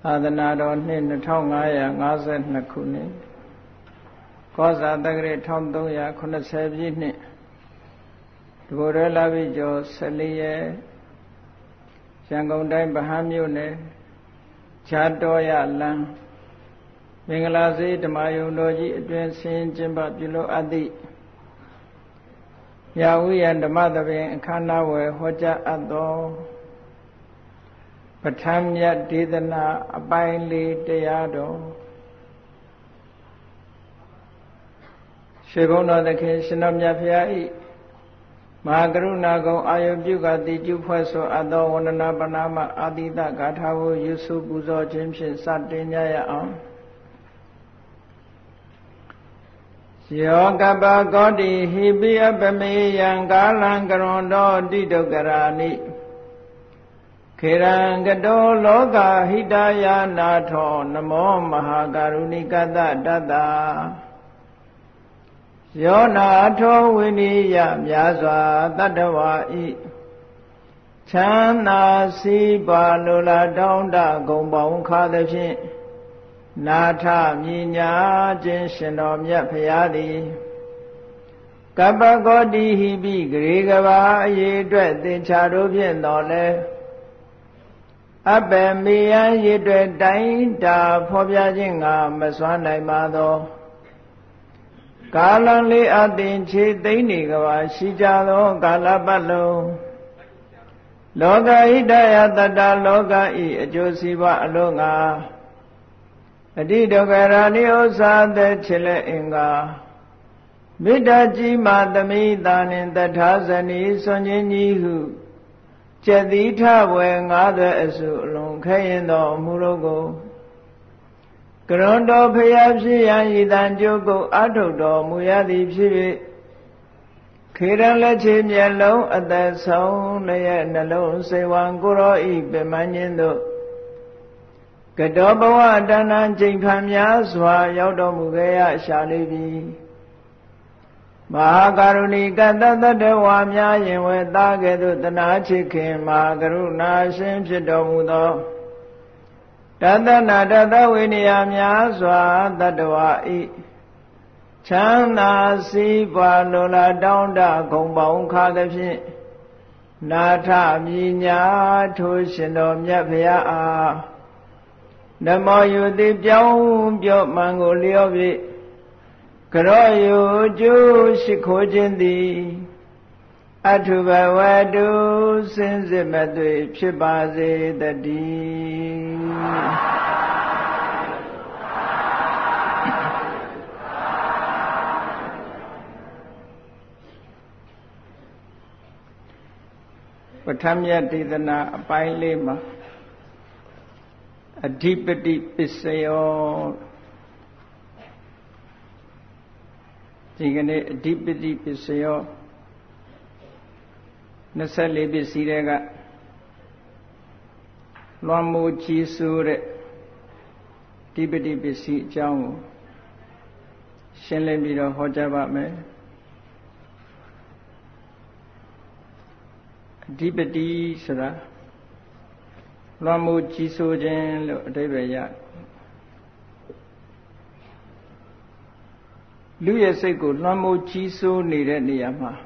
သာသနာတော်နှစ်2552ခုနှစ်ကောဇာတက္ကရာ1380ပြည့်နှစ်တဘောရလာပြီကျော်14ရက်ရန်ကုန်တိုင်းဗဟန်းမြို့နယ်ခြားတော်ရလမ်းမင်္ဂလာစေဓမ္မယုံတော်ကြီးအတွင်ဆင်းကျင်းပပြုလုပ်အပ်သည့်မြဝိယံဓမ္မသဘင်အခမ်းအနားဝယ်ဟောကြားအပ်သောပဋ္ဌာန်းမြတ်ဒေသနာအပိုင်းလေးတရားတော်ရွှေဘုံတော်သခင်ရှင်တော်မြတ်ဖရာဤမဟာကရုဏာကုံအာယုပြုကတိကျုဖွဲ့ဆိုအပ်သောဝန္ဒနာပနာမအာတိတဂါထာကိုရွတ်ဆိုပူဇော်ခြင်းဖြင့်စတင်ကြရအောင်ယောကပ္ပကောတိဟိပိအပမေယံကာလံကရွန်တော်တိတုကရာနိခေရံကတောလောကဟိတယာနာထောနမောမဟာကရုဏိကတတတ္တာယောနာထောဝိနိယမြာစွာတတ္တဝါဤချမ်းသာစီးပွားလိုလားတောင်းတဂုံပေါင်းခါသဖြင့်နာထမြညာခြင်းရှင်တော်မြတ်ဖရာသည်ကပ္ပကောတိဟိပိဂရေကဘာအရေးအတွက်သင်္ချာတို့ဖြင့်တော်လဲအပေမေယံရည်တွေတိုင်းတာဖော်ပြခြင်းကမစွမ်းနိုင်ပါသောကာလံလေးအသင်ခြေသိမ့်နေကဘာရှိကြသောကာလပတ်လုံးလောကဟိတယတတ္တလောကဤအကျိုးစီးပွားအလုံးငါအတိဒုက္ခရာနိဥ္စာသက်ချစ်လက်အင်္ဂါမေတ္တာကြီးမာသမိတာနှင့်တထာဇနီစွန်ခြင်းကြီးဟုကျက်သီထဘွယ်ငါးသွဲအစုအလုံးခဲရင်တော်မူလို့ကိုကရွန်တော်ဖျားဖြစ်ရန်ဤတန်ကြိုးကိုအထုတ်တော်မူရသည်ဖြစ်၍ခေရန်လက်ချေမျက်လုံးအသက်ဆုံးလျက်နှလုံးစိတ်ဝံကိုရောဤပင်မခြင်းတို့ကတောဘဝတဏ္ဍချိန်ခံများစွာရောက်တော်မူခဲ့ရရှာလိပြီမဟာကရုဏီကတတတ္တဝါများရင်ဝဲသားကဲ့သို့တနာချစ်ခင်မဟာကရုဏာရှင်ဖြစ်တော်မူသောတတနာတတဝိနည်းများစွာတတ္တဝါဤချမ်းသာစီးပွားလိုလားတောင်းတဂုံပေါင်းခါသဖြင့်နာထမြညာထိုရှင်တော်မြတ်ဖရာအားနမောယုတိပြောင်းပြော့မှန်ကိုလျော့၍ကရောယုကျိုးရှိခိုးခြင်းသည်အထုဘဝတုစင်စစ်မသွေဖြစ်ပါစေတည်းပဋ္ဌာန်းမြတ်ဒေသနာအပိုင်းလေးမှာအဓိပတိပစ္စယောဒီကနေ့အဓိပတိပစ္စယော24ပစ္စည်းတွေကလွန်မိုးကြီးစိုးတဲ့အဓိပတိပစ္စည်းအကြောင်းကိုရှင်းလင်းပြီးတော့ဟောကြားပါမယ်အဓိပတိဆိုတာလွန်မိုးကြီးစိုးခြင်းလို့အဓိပ္ပာယ်ရလူရဲ့စိတ်ကိုလွန်မိုးကြီးစိုးနေတဲ့နေရာမှာ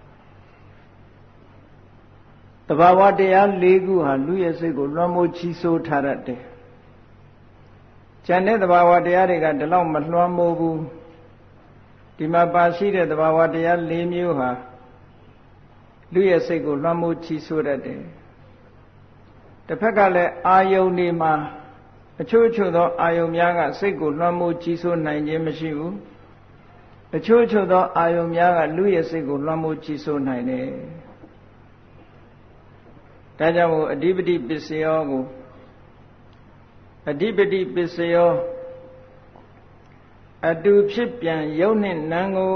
တဘာဝတရား၄ခုဟာလူရဲ့စိတ်ကိုလွန်မိုးကြီးစိုးထားတတ်တယ်။ကျန်တဲ့တဘာဝတရားတွေကဒီလောက်မလွှမ်းမိုးဘူး။ဒီမှာပါရှိတဲ့တဘာဝတရား၄မျိုးဟာလူရဲ့စိတ်ကိုလွှမ်းမိုးကြီးစိုးတတ်တယ်။တစ်ဖက်ကလည်းအာယုန်တွေမှာအချို့သောအာယုန်များကစိတ်ကိုလွှမ်းမိုးကြီးစိုးနိုင်ခြင်းမရှိဘူး။အချို့သောအာယုန်များကလူရဲ့စိတ်ကိုလွှမ်းမိုးကြီးစိုးနိုင်တယ်။ဒါကြောင့်မို့အဓိပတိပစ္စယောကိုအဓိပတိပစ္စယောအတူဖြစ်ပြန်ယုတ်နှင့်နံကို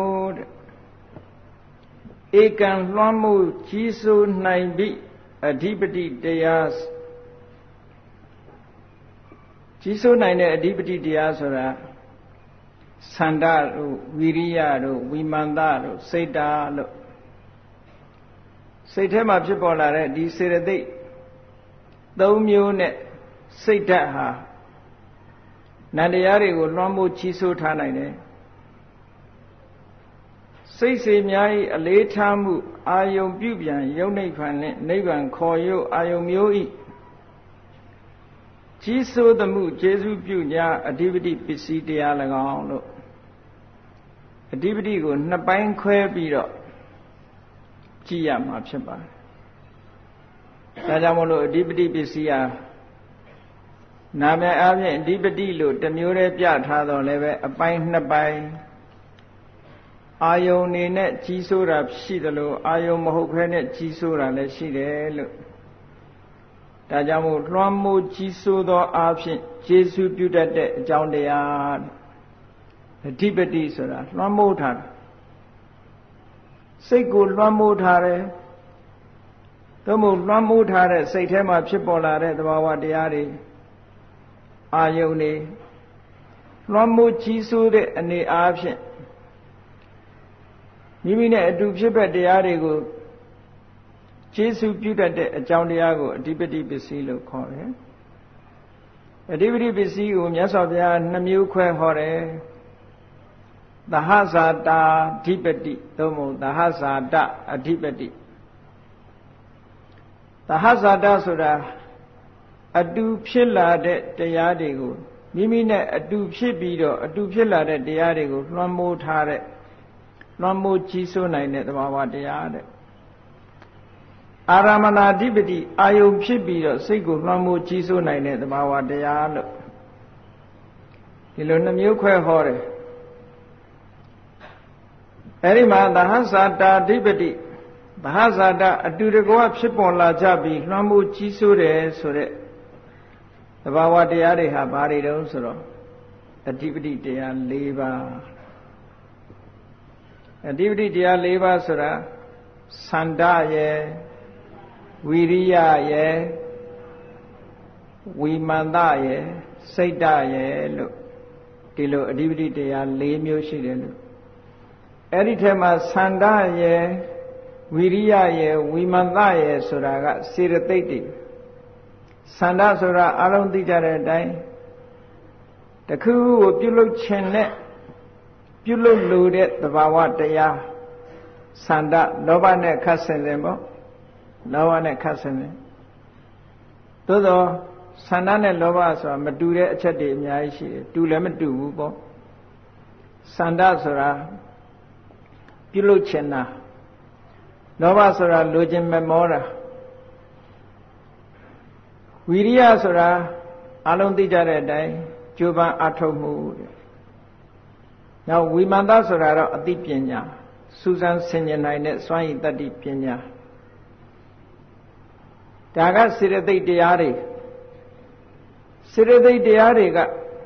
ဧကံလွှမ်းမိုးကြီးစိုးနိုင်ပြီအဓိပတိတရားကြီးစိုးနိုင်တဲ့အဓိပတိတရားဆိုတာသန္တာတို့ဝိရိယတို့ဝိမာန်တတို့စိတ်တာလို့စိတ်ထဲမှာဖြစ်ပေါ်လာတဲ့ဒီစေတသိက်၃မျိုးနဲ့စိတ်ဓာတ်ဟာနန္တရားတွေကိုလွှမ်းမိုးကြီးစိုးထားနိုင်တယ်စိတ်စေများ၏အလေးထားမှုအာယုံပြုပြန်ယုတ်နိဗ္ဗာန်နှင့်နိဗ္ဗာန်ခေါ်ရုပ်အာယုံမျိုး၏ကြီးစိုးသမှုကျေစုပြုညာအဓိပတိပစ္စည်းတရား၎င်းလို့အဓိပတိကိုနှစ်ပိုင်းခွဲပြီးတော့ကြည့်ရမှာဖြစ်ပါတယ်ဒါကြောင့်မလို့အဓိပတိပစ္စည်းဟာနာမည်အားဖြင့်အဓိပတိလို့တစ်မျိုးတည်းပြထားတော့လည်းပဲအပိုင်းနှစ်ပိုင်းအာယုန်နေနဲ့ကြီးစိုးတာရှိသလိုအာယုန်မဟုတ်ဘဲနဲ့ကြီးစိုးတာလည်းရှိတယ်လို့ဒါကြောင့်မို့လွှမ်းမိုးကြီးစိုးသောအားဖြင့်ကျေစုပြုတတ်တဲ့အကြောင်းတရားအဓိပတိဆိုတာလွှမ်းမိုးထားတာစိတ်ကိုလွှမ်းမိုးထားတယ်သို့မဟုတ်လွှမ်းမိုးထားတဲ့စိတ်ထဲမှာဖြစ်ပေါ်လာတဲ့သဘာဝတရားတွေအာယုန်တွေလွှမ်းမိုးကြီးစိုးတဲ့အနေအားဖြင့်မိမိနဲ့အတူဖြစ်တဲ့တရားတွေကိုကျေစုပြုတတ်တဲ့အကြောင်းတရားကိုအဓိပတိပစ္စည်းလို့ခေါ်တယ်အဓိပတိပစ္စည်းကိုမြတ်စွာဘုရားနှမျိုးခွဲဟောတယ်သဟဇာတာအဓိပတိသို့မဟုတ်သဟဇာတအဓိပတိသဟဇာတဆိုတာအတူဖြစ်လာတဲ့တရားတွေကိုမိမိနဲ့အတူဖြစ်ပြီးတော့အတူဖြစ်လာတဲ့တရားတွေကိုလွှမ်းမိုးထားတဲ့လွှမ်းမိုးကြီးစိုးနိုင်တဲ့သဘာဝတရားတဲ့အာရမဏာဓိပတိအာယုံဖြစ်ပြီးတော့စိတ်ကိုလွှမ်းမိုးကြီးစိုးနိုင်တဲ့သဘာဝတရားလို့ဒီလိုနှမျိုးခွဲဟောတယ်အဲဒီမှာသဟဇာတာဓိပတိသဟဇာတအတူတကွဖြစ်ပေါ်လာကြပြီးလွှမ်းမိုးကြီးစိုးတယ်ဆိုတဲ့သဘာဝတရားတွေဟာဘာတွေတုံးဆိုတော့အဓိပတိတရား၄ပါးအဓိပတိတရား၄ပါးဆိုတာသန္တာရဲ့ဝိရိယရဲ့ဝိမန္တရဲ့စိတ်တရဲ့လို့ဒီလိုအဓိပတိတရား၄မျိုးရှိတယ်လို့အဲ့ဒီထဲမှာသန္တာရဲ့ဝိရိယရဲ့ဝိမန္တရဲ့ဆိုတာကစေတသိက်တွေသန္တာဆိုတာအလုံးသိကြတဲ့အတိုင်းတခုကိုပြုလုပ်ခြင်းနဲ့ပြုလုပ်လို့တဲ့သဘာဝတရားသန္တာလောဘနဲ့ခတ်ဆင်တယ်ပေါ့လောဘနဲ့ခတ်ဆင်တယ်သို့သောသန္တာနဲ့လောဘဆိုတာမတူတဲ့အချက်တွေအများကြီးရှိတယ်တူလည်းမတူဘူးပေါ့သန္တာဆိုတာပြုလုပ်ခြင်းတာလောဘဆိုတာလိုချင်မမောတာဝိရိယဆိုတာအလုံးသိကြတဲ့အတိုင်းကြိုးပမ်းအထောက်မှုတဲ့နောက်ဝိမာန်တဆိုတာတော့အသိပညာစူးစမ်းဆင်ခြင်နိုင်တဲ့စွမ်းရည်တတ္တိပညာဒါကစေတသိက်တရားတွေစေတသိက်တရားတွေက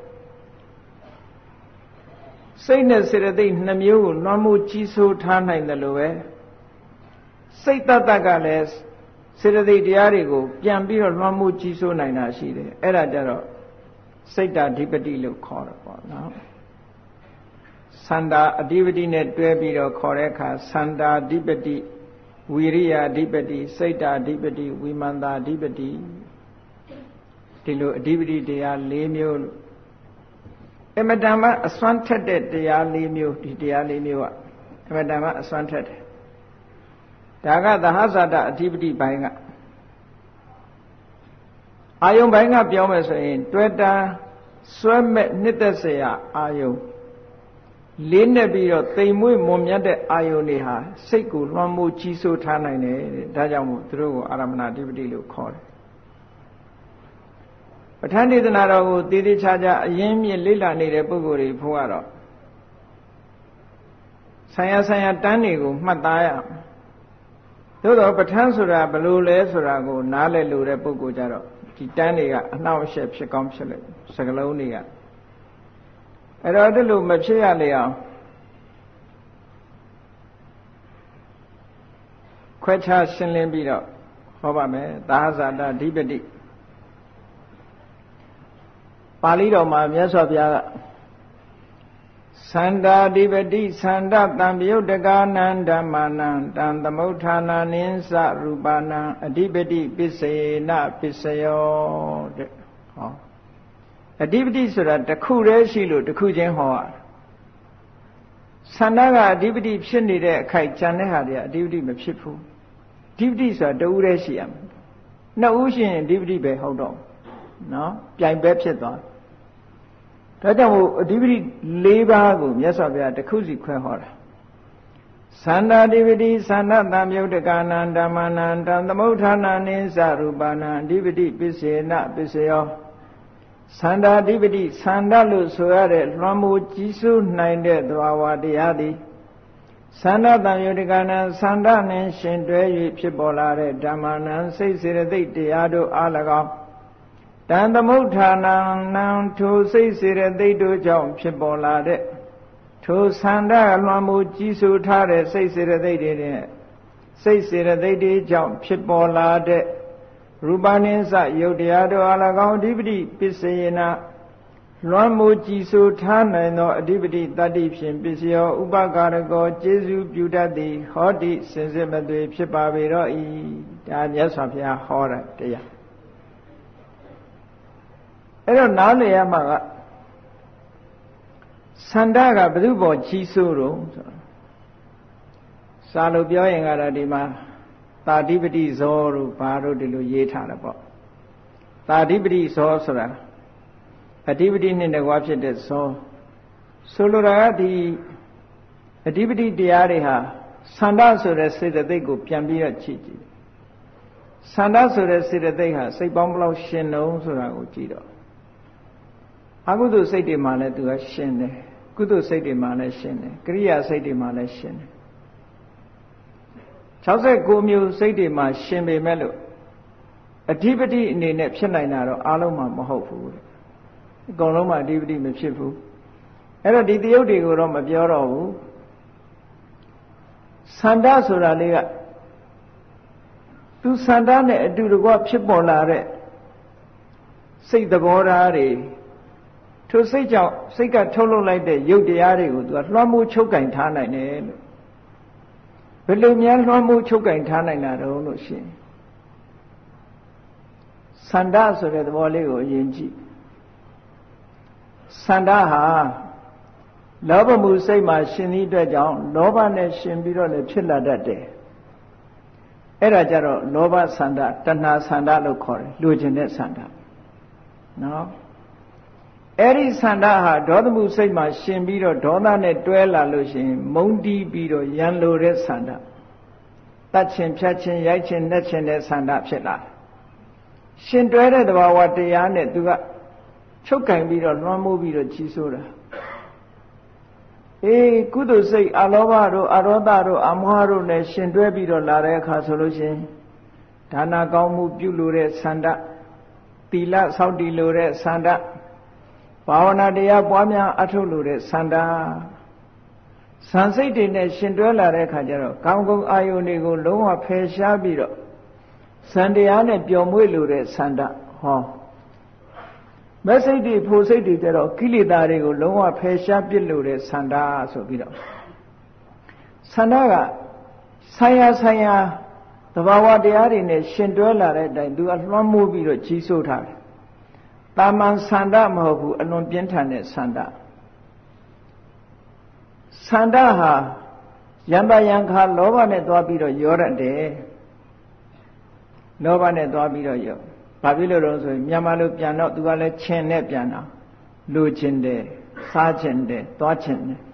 စိတ်နဲ့စေတသိက်နှမျိုးကိုလွှမ်းမိုးကြီးစိုးထားနိုင်တယ်လို့ပဲစိတ်တတ္တကလည်းစေတသိက်တရားတွေကိုပြန်ပြီးတော့လွှမ်းမိုးကြီးစိုးနိုင်တာရှိတယ်အဲ့ဒါကြတော့စိတ်ဓာဓိပတိလို့ခေါ်တယ်ပေါ့နော်သန္တာအဓိပတိနဲ့တွဲပြီးတော့ခေါ်တဲ့အခါသန္တာဓိပတိဝိရိယဓိပတိစိတ်ဓာဓိပတိဝိမန္တာဓိပတိဒီလိုအဓိပတိတရား၄မျိုးလို့အမတန်မှအစွမ်းထက်တဲ့တရား၄မျိုးဒီတရား၄မျိုးကအမတန်မှအစွမ်းထက်တယ်ဒါကသဟဇာတအဓိပတိပိုင်းကအာယုံပိုင်းကပြောမယ်ဆိုရင်တွေ့တာစွဲမဲ့နှစ်သက်เสียအာယုံလေးနဲ့ပြီးတော့တိမ်မွေ့မွန်မြတ်တဲ့အာယုန်တွေဟာစိတ်ကိုလွှမ်းမိုးကြီးစိုးထားနိုင်တယ်တဲ့ဒါကြောင့်မို့သူတို့ကိုအာရမဏဓိပတိလို့ခေါ်တယ်ပဋ္ဌာန်းဒေသနာတော်ကိုတည်တည်ချာချာအရင်မြင့်လေ့လာနေတဲ့ပုဂ္ဂိုလ်တွေဖို့ကတော့ဆိုင်ရာတန်းတွေကိုမှတ်သားရသို့တော့ပဋ္ဌာန်းဆိုတာဘယ်လိုလဲဆိုတာကိုနားလည်လို့တဲ့ပုဂ္ဂိုလ်ကြတော့ဒီတန်းတွေကအနှောင့်အယှက်ဖြစ်ကောင်းဖြစ်လိုက်စကလုံးတွေကအဲ့တော့ဒီလိုမဖြစ်ရလေအောင်ခွဲခြားရှင်းလင်းပြီးတော့ဟောပါမယ်သဟဇာတဓိပတိပါဠိတော်မှာမြတ်စွာဘုရားကသန္တာဓိပတိသန္တတံပယုတ်တကာနံဓမ္မာနံတံသမုဋ္ဌာနာနိသရူပနံအဓိပတိပစ္စေနပစ္စယောတဲ့ဟောအဓိပတိဆိုတာတစ်ခုတည်းရှိလို့တစ်ခုချင်းဟောရဆန္ဒကအဓိပတိဖြစ်နေတဲ့အခိုက်ကြံတဲ့ဟာတွေကအဓိပတိမဖြစ်ဘူးအဓိပတိဆိုတာတဦးတည်းရှိရမယ်နှစ်ဦးရှိရင်အဓိပတိပဲဟုတ်တော့နော်ပြိုင်ပဲဖြစ်သွားဒါကြောင့်မို့အဓိပတိ၄ပါးကိုမြတ်စွာဘုရားတစ်ခုစီခွဲဟောတာသန္တာဓိပတိသန္တတံမြုတ်တကာနံဓမ္မနံတံသမုဋ္ဌာနာနိသရူပနာအဓိပတိပစ္စေနပစ္စယောသန္တာဓိပတိသန္တလို့ဆိုရတဲ့လွှမ်းမိုးကြီးစိုးနိုင်တဲ့သဘာဝတရားသည်သန္တတံမြုတ်တကာနံသန္တနှင့်ရှင်တွဲ၍ဖြစ်ပေါ်လာတဲ့ဓမ္မနံစိတ်စေတသိက်တရားတို့အား၎င်းတံသမုဋ္ဌာနာနံထိုစိတ်စေတသိက်တို့ကြောင့်ဖြစ်ပေါ်လာတဲ့ထိုသန္တာလွှမ်းမိုးကြီးစိုးထားတဲ့စိတ်စေတသိက်တွေနဲ့စိတ်စေတသိက်တွေကြောင့်ဖြစ်ပေါ်လာတဲ့ရူပနိစ္စယုတ်တရားတို့အား၎င်းအဓိပတိပစ္စယေနလွှမ်းမိုးကြီးစိုးထားနိုင်သောအဓိပတိတတ္တိဖြင့်ပစ္စယောဥပကာရကောကျေစုပြုတတ်သည်ဟောတိစင်စစ်မသွေဖြစ်ပါပေတော့၏ဒါမြတ်စွာဘုရားဟောတာတရားအဲ့တော့နားလည်ရမှာကသန္တာကဘယ်သူပေါ်ကြီးစိုးတော့ဆိုစာလို့ပြောရင်ကတော့ဒီမှာသာဓိပတိဇောတို့ဘာတို့ဒီလိုရေးထားတယ်ပေါ့သာဓိပတိဇောဆိုတာအဓိပတိနဲ့တကွာဖြစ်တဲ့ဇောဆိုလိုတာကဒီအဓိပတိတရားတွေဟာသန္တာဆိုတဲ့စေတသိက်ကိုပြန်ပြီးတော့ကြည့်ကြည့်သန္တာဆိုတဲ့စေတသိက်ဟာစိတ်ပေါင်းဘယ်လောက်ရှင်တုံးဆိုတာကိုကြည့်တော့အကုသိုလ်စိတ်တွေမှာလည်းသူကရှင်တယ်ကုသိုလ်စိတ်တွေမှာလည်းရှင်တယ်ကရိယာစိတ်တွေမှာလည်းရှင်တယ်69မျိုးစိတ်တွေမှာရှင်ပေမဲ့လို့အဓိပတိအနေနဲ့ဖြစ်နိုင်တာတော့အားလုံးမှာမဟုတ်ဘူးတဲ့အကုန်လုံးမှာအဓိပတိမဖြစ်ဘူးအဲ့တော့ဒီတယုတ်တွေကိုတော့မပြောတော့ဘူးသန္တာဆိုတာလေးကသူသန္တာနဲ့အတူတကွဖြစ်ပေါ်လာတဲ့စိတ်သဘောထားတွေထိုစိတ်ကြောင့်စိတ်ကထုတ်လုပ်လိုက်တဲ့ရုပ်တရားတွေကိုသူကလွှမ်းမိုးချုပ်ကင်ထားနိုင်တယ်လို့ဘယ်လိုများလွှမ်းမိုးချုပ်ကင်ထားနိုင်တာတော့လို့ရှိရင်သန္တာဆိုတဲ့သဘောလေးကိုအရင်ကြည့်သန္တာဟာလောဘမှုစိတ်မှာရှင်သည့်အတွက်ကြောင့်လောဘနဲ့ရှင်ပြီးတော့လည်းဖြစ်လာတတ်တယ်အဲ့ဒါကြတော့လောဘသန္တာတဏှာသန္တာလို့ခေါ်တယ်လိုချင်တဲ့သန္တာနော်အဲ့ဒီသန္တာဟာဒေါသမှုစိတ်မှာရှင်ပြီးတော့ဒေါသနဲ့တွဲလာလို့ရှိရင်မုန်းတီးပြီးတော့ရန်လိုတဲ့သန္တာတတ်ခြင်းဖြတ်ခြင်းရိုက်ခြင်းနှက်ခြင်းတဲ့သန္တာဖြစ်လာတယ်ရှင်တွဲတဲ့သဘာဝတရားနဲ့သူကချုပ်ကင်ပြီးတော့လွှမ်းမိုးပြီးတော့ကြီးစိုးတာကုသိုလ်စိတ်အလောဘတို့အရောဓတို့အမောဟတို့နဲ့ရှင်တွဲပြီးတော့လာတဲ့အခါဆိုလို့ရှိရင်ဒါနကောင်းမှုပြုလို့တဲ့သန္တာသီလစောင့်တည်လို့တဲ့သန္တာဘာဝနာတရားပွားများအထုတ်လို့တဲ့သန္တာဇန်စိတ်တွေနဲ့ရှင်တွဲလာတဲ့အခါကျတော့ကောင်းကောင်းအာယုန်တွေကိုလုံးဝဖယ်ရှားပြီးတော့ဇန်တရားနဲ့ပျော်မွေ့လို့တဲ့သန္တာဟောမစိတ်တွေဖို့စိတ်တွေကြတော့ကိလေသာတွေကိုလုံးဝဖယ်ရှားပစ်လို့တဲ့သန္တာဆိုပြီးတော့သန္တာကဆိုင်ရာသဘာဝတရားတွေနဲ့ရှင်တွဲလာတဲ့အတိုင်းသူကလွှမ်းမိုးပြီးတော့ကြီးစိုးထားတယ်တာမန်သန္တာမဟုတ်ဘူးအလွန်ပြင်းထန်တဲ့သန္တာသန္တာဟာယံပယံခါလောဘနဲ့သွားပြီးတော့ရောရတယ်လောဘနဲ့သွားပြီးတော့ရောဘာဖြစ်လို့လဲဆိုရင်မြန်မာလိုပြန်တော့သူကလည်းခြင်နဲ့ပြန်တာလိုချင်တယ်စားချင်တယ်သွားချင်တယ်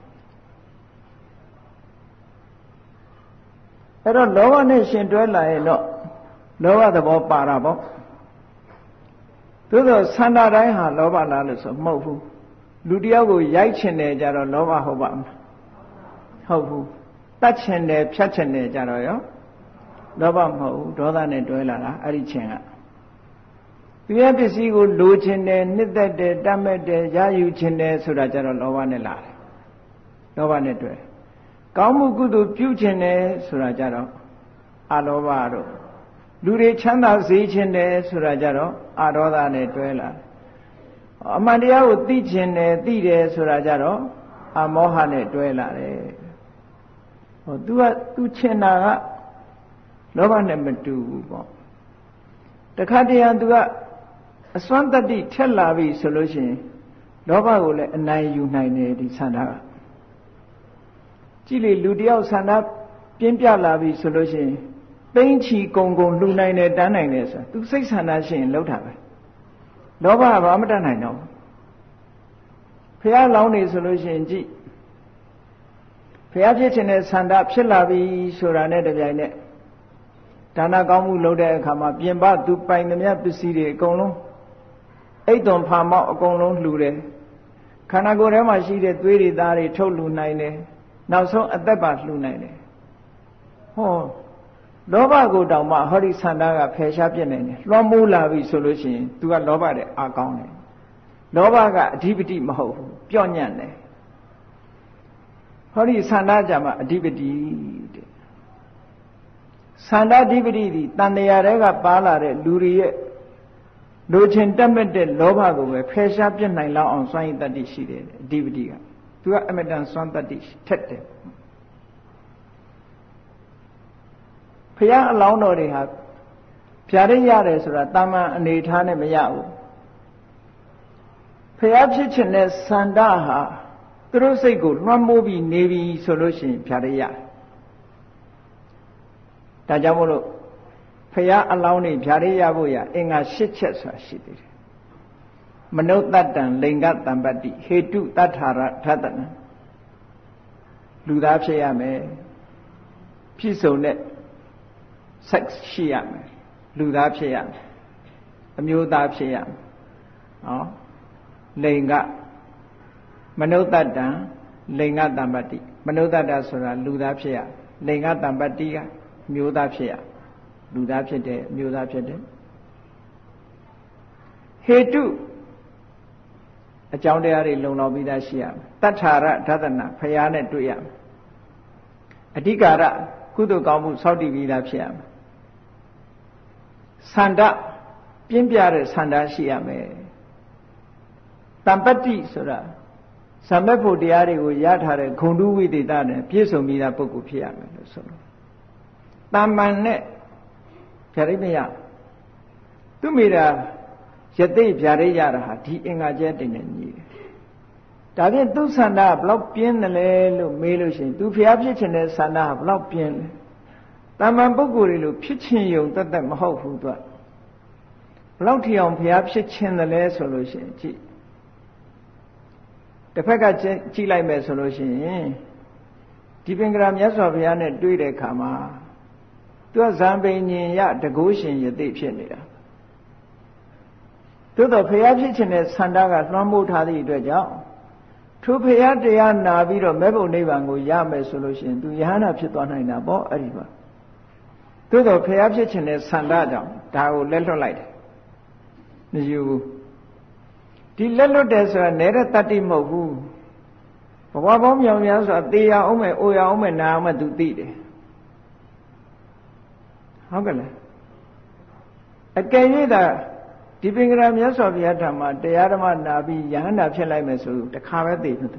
အဲ့တော့လောဘနဲ့ရှင်တွဲလာရင်တော့လောဘသဘောပါတာပေါ့သို့သောသန္တာတိုင်းဟာလောဘလားလို့ဆိုမဟုတ်ဘူးလူတယောက်ကိုရိုက်ချင်တယ်ကြတော့လောဘဟုတ်ပါမလားဟုတ်ဘူးတတ်ချင်တယ်ဖြတ်ချင်တယ်ကြတော့ရောလောဘမဟုတ်ဘူးဒေါသနဲ့တွဲလာတာအဲ့ဒီချင်ကသူရဲ့ပစ္စည်းကိုလိုချင်တယ်နှစ်သက်တယ်တတ်မဲ့တယ်ရယူချင်တယ်ဆိုတာကြတော့လောဘနဲ့လာတယ်လောဘနဲ့တွဲကောင်းမှုကုသိုလ်ပြုချင်တယ်ဆိုတာကြတော့အလောဘတို့လူတွေချမ်းသာစေချင်တယ်ဆိုတာကြတော့အဒေါသနဲ့တွဲလာအမှန်တရားကိုသိချင်တယ်သိတယ်ဆိုတာကြတော့အမောဟနဲ့တွဲလာတယ်ဟော तू ချင်တာကလောဘနဲ့မတူဘူးပေါ့တခါတည်း तू ကအစွမ်းတတ္တိထက်လာပြီဆိုလို့ရှိရင်လောဘကိုလည်းအနိုင်ယူနိုင်တယ်ဒီဆန္ဒကကြည့်လေလူတယောက်ဆန္ဒပြင်းပြလာပြီဆိုလို့ရှိရင်သိမ့်ချီကုံကုံလှူနိုင်တယ်တန်းနိုင်တယ်ဆိုတာသူစိတ်ဆန္ဒရှိရင်လှုပ်တာပဲလောဘကဘာမှတတ်နိုင်တော့ဘုရားလောင်းနေဆိုလို့ရှိရင်ကြည့်ဘုရားဖြစ်ခြင်းနဲ့ဆန္ဒဖြစ်လာပြီဆိုတာနဲ့တပြိုင်နက်ဒါနကောင်းမှုလုပ်တဲ့အခါမှာပြင်ပသူပိုင်သမျှပစ္စည်းတွေအကုန်လုံးအိတ်သွန်ဖာမောက်အကုန်လုံးလှူတယ်ခန္ဓာကိုယ်ထဲမှာရှိတဲ့သွေးတွေသားတွေထုတ်လှူနိုင်တယ်နောက်ဆုံးအသက်ပါလှူနိုင်တယ်ဟောလောဘကိုတောင်မှဟောဒီဆန္ဒကဖယ်ရှားပြစ်နိုင်တယ်လွှမ်းမိုးလာပြီဆိုလို့ရှိရင် तू ကလောဘတဲ့အာကောင်းတယ်လောဘကအဓိပတိမဟုတ်ဘူးပြော့ညံ့တယ်ဟောဒီဆန္ဒကြမှာအဓိပတိတဲ့ဆန္ဒအဓိပတိဒီတန်တရားတွေကပါလာတဲ့လူတွေရဲ့လိုချင်တတ်မဲ့တဲ့လောဘကိုပဲဖယ်ရှားပြစ်နိုင်လောက်အောင်စွမ်းရည်တတ္တိရှိတယ်အဓိပတိက तू ကအမတန်စွမ်းတတ္တိထက်တယ်ဘုရားအလောင်းတော်တွေဟာဖြာရရတယ်ဆိုတာတာမန်အနေထားနဲ့မရဘူးဘုရားဖြစ်ခြင်းနဲ့ဆန္ဒဟာသူတို့စိတ်ကိုလွှမ်းမိုးပြီးနေပြီဆိုလို့ရှိရင်ဖြာရရတယ်ဒါကြောင့်မို့လို့ဘုရားအလောင်းတွေဖြာရဖို့ရအင်္ဂါ၈ချက်ဆိုတာရှိသေးတယ်မနုဿတ္တံလိင်္ဂတံပတ္တိဟေတုတတ္ထာရထတနံလူသားဖြစ်ရမယ်ဖြစ်စုံတဲ့sex ရှိရမယ်လူသားဖြစ်ရမယ်အမျိုးသားဖြစ်ရမယ်နော်လိင်္ဂမနုဿတ္တံလိင်္ဂတံပတ္တိမနုဿတ္တဆိုတာလူသားဖြစ်ရလိင်္ဂတံပတ္တိကအမျိုးသားဖြစ်ရလူသားဖြစ်တယ်အမျိုးသားဖြစ်တယ်ဟေတုအကြောင်းတရားတွေလုံလောက်ပြီးသားရှိရမယ်တတ္ထာရဓတနာဖရာနဲ့တွေ့ရမယ်အဓိကာရကုသိုလ်ကောင်းမှုစောင့်တည်ပြီးသားဖြစ်ရမယ်ဆန္ဒပြင်းပြတဲ့ဆန္ဒရှိရမယ်တမ္ပတ္တိဆိုတာဇမ္မက်ဖို့တရားတွေကိုရထားတဲ့ဂုဏ်တုဝိသေသနဲ့ပြည့်စုံပြီးသားပုဂ္ဂိုလ်ဖြစ်ရမယ်လို့ဆိုလို့တာမန်နဲ့ဖြာရိမယသူမိတာယသိဖြာရိရတာဟာဒီအင်္ဂါကျဲတင်နေညီတယ်ဒါဖြင့်သူဆန္ဒဘလောက်ပြင်းတယ်လဲလို့မေးလို့ရှိရင်သူဖျားဖြစ်ခြင်းတဲ့ဆန္ဒဟာဘလောက်ပြင်းလဲတာမန်ပုဂ္ဂိုလ်တွေလို့ဖြစ်ခြင်းယုံတတ်မဟုတ်ဘူးသူကဘလောက်ထီအောင်ဖျားဖြစ်ခြင်းတယ်လဲဆိုလို့ရှိရင်ကြည့်တစ်ဖက်ကကြည့်လိုက်မယ်ဆိုလို့ရှိရင်ဒီပင်ကရာမြတ်စွာဘုရားနဲ့တွေ့တဲ့အခါမှာသူကဇံပိညင်ရတကုရှင်ယသိဖြစ်နေတာသို့တော့ဖျားဖြစ်ခြင်းတဲ့ဆန္ဒကလွှမ်းမိုးထားသည့်အတွက်ကြောင့်ထိုဖျားတရားနာပြီးတော့မဲ့ဘုံနိဗ္ဗာန်ကိုရမယ်ဆိုလို့ရှိရင်သူယဟန္တာဖြစ်သွားနိုင်တာပေါ့အဲ့ဒီမှာသို့တော့ဖျားဖြစ်ခြင်းတဲ့ဆန္ဒကြောင့်ဒါကိုလက်လွတ်လိုက်တယ်မယူဘူးဒီလက်လွတ်တယ်ဆိုတာနေတဲ့တတ္တိမဟုတ်ဘူးဘဝပေါင်းမြောင်များဆိုတာသေရအောင်မယ်အိုရအောင်မယ်နာအောင်မယ်သူသိတယ်ဟုတ်ကဲ့လားအကယ်၍သာဒီပင်ကရာမြတ်စွာဘုရားဓမ္မတရားဓမ္မနာပြီးယဟန္တာဖြစ်လိုက်မယ်ဆိုတခါပဲသိပြီ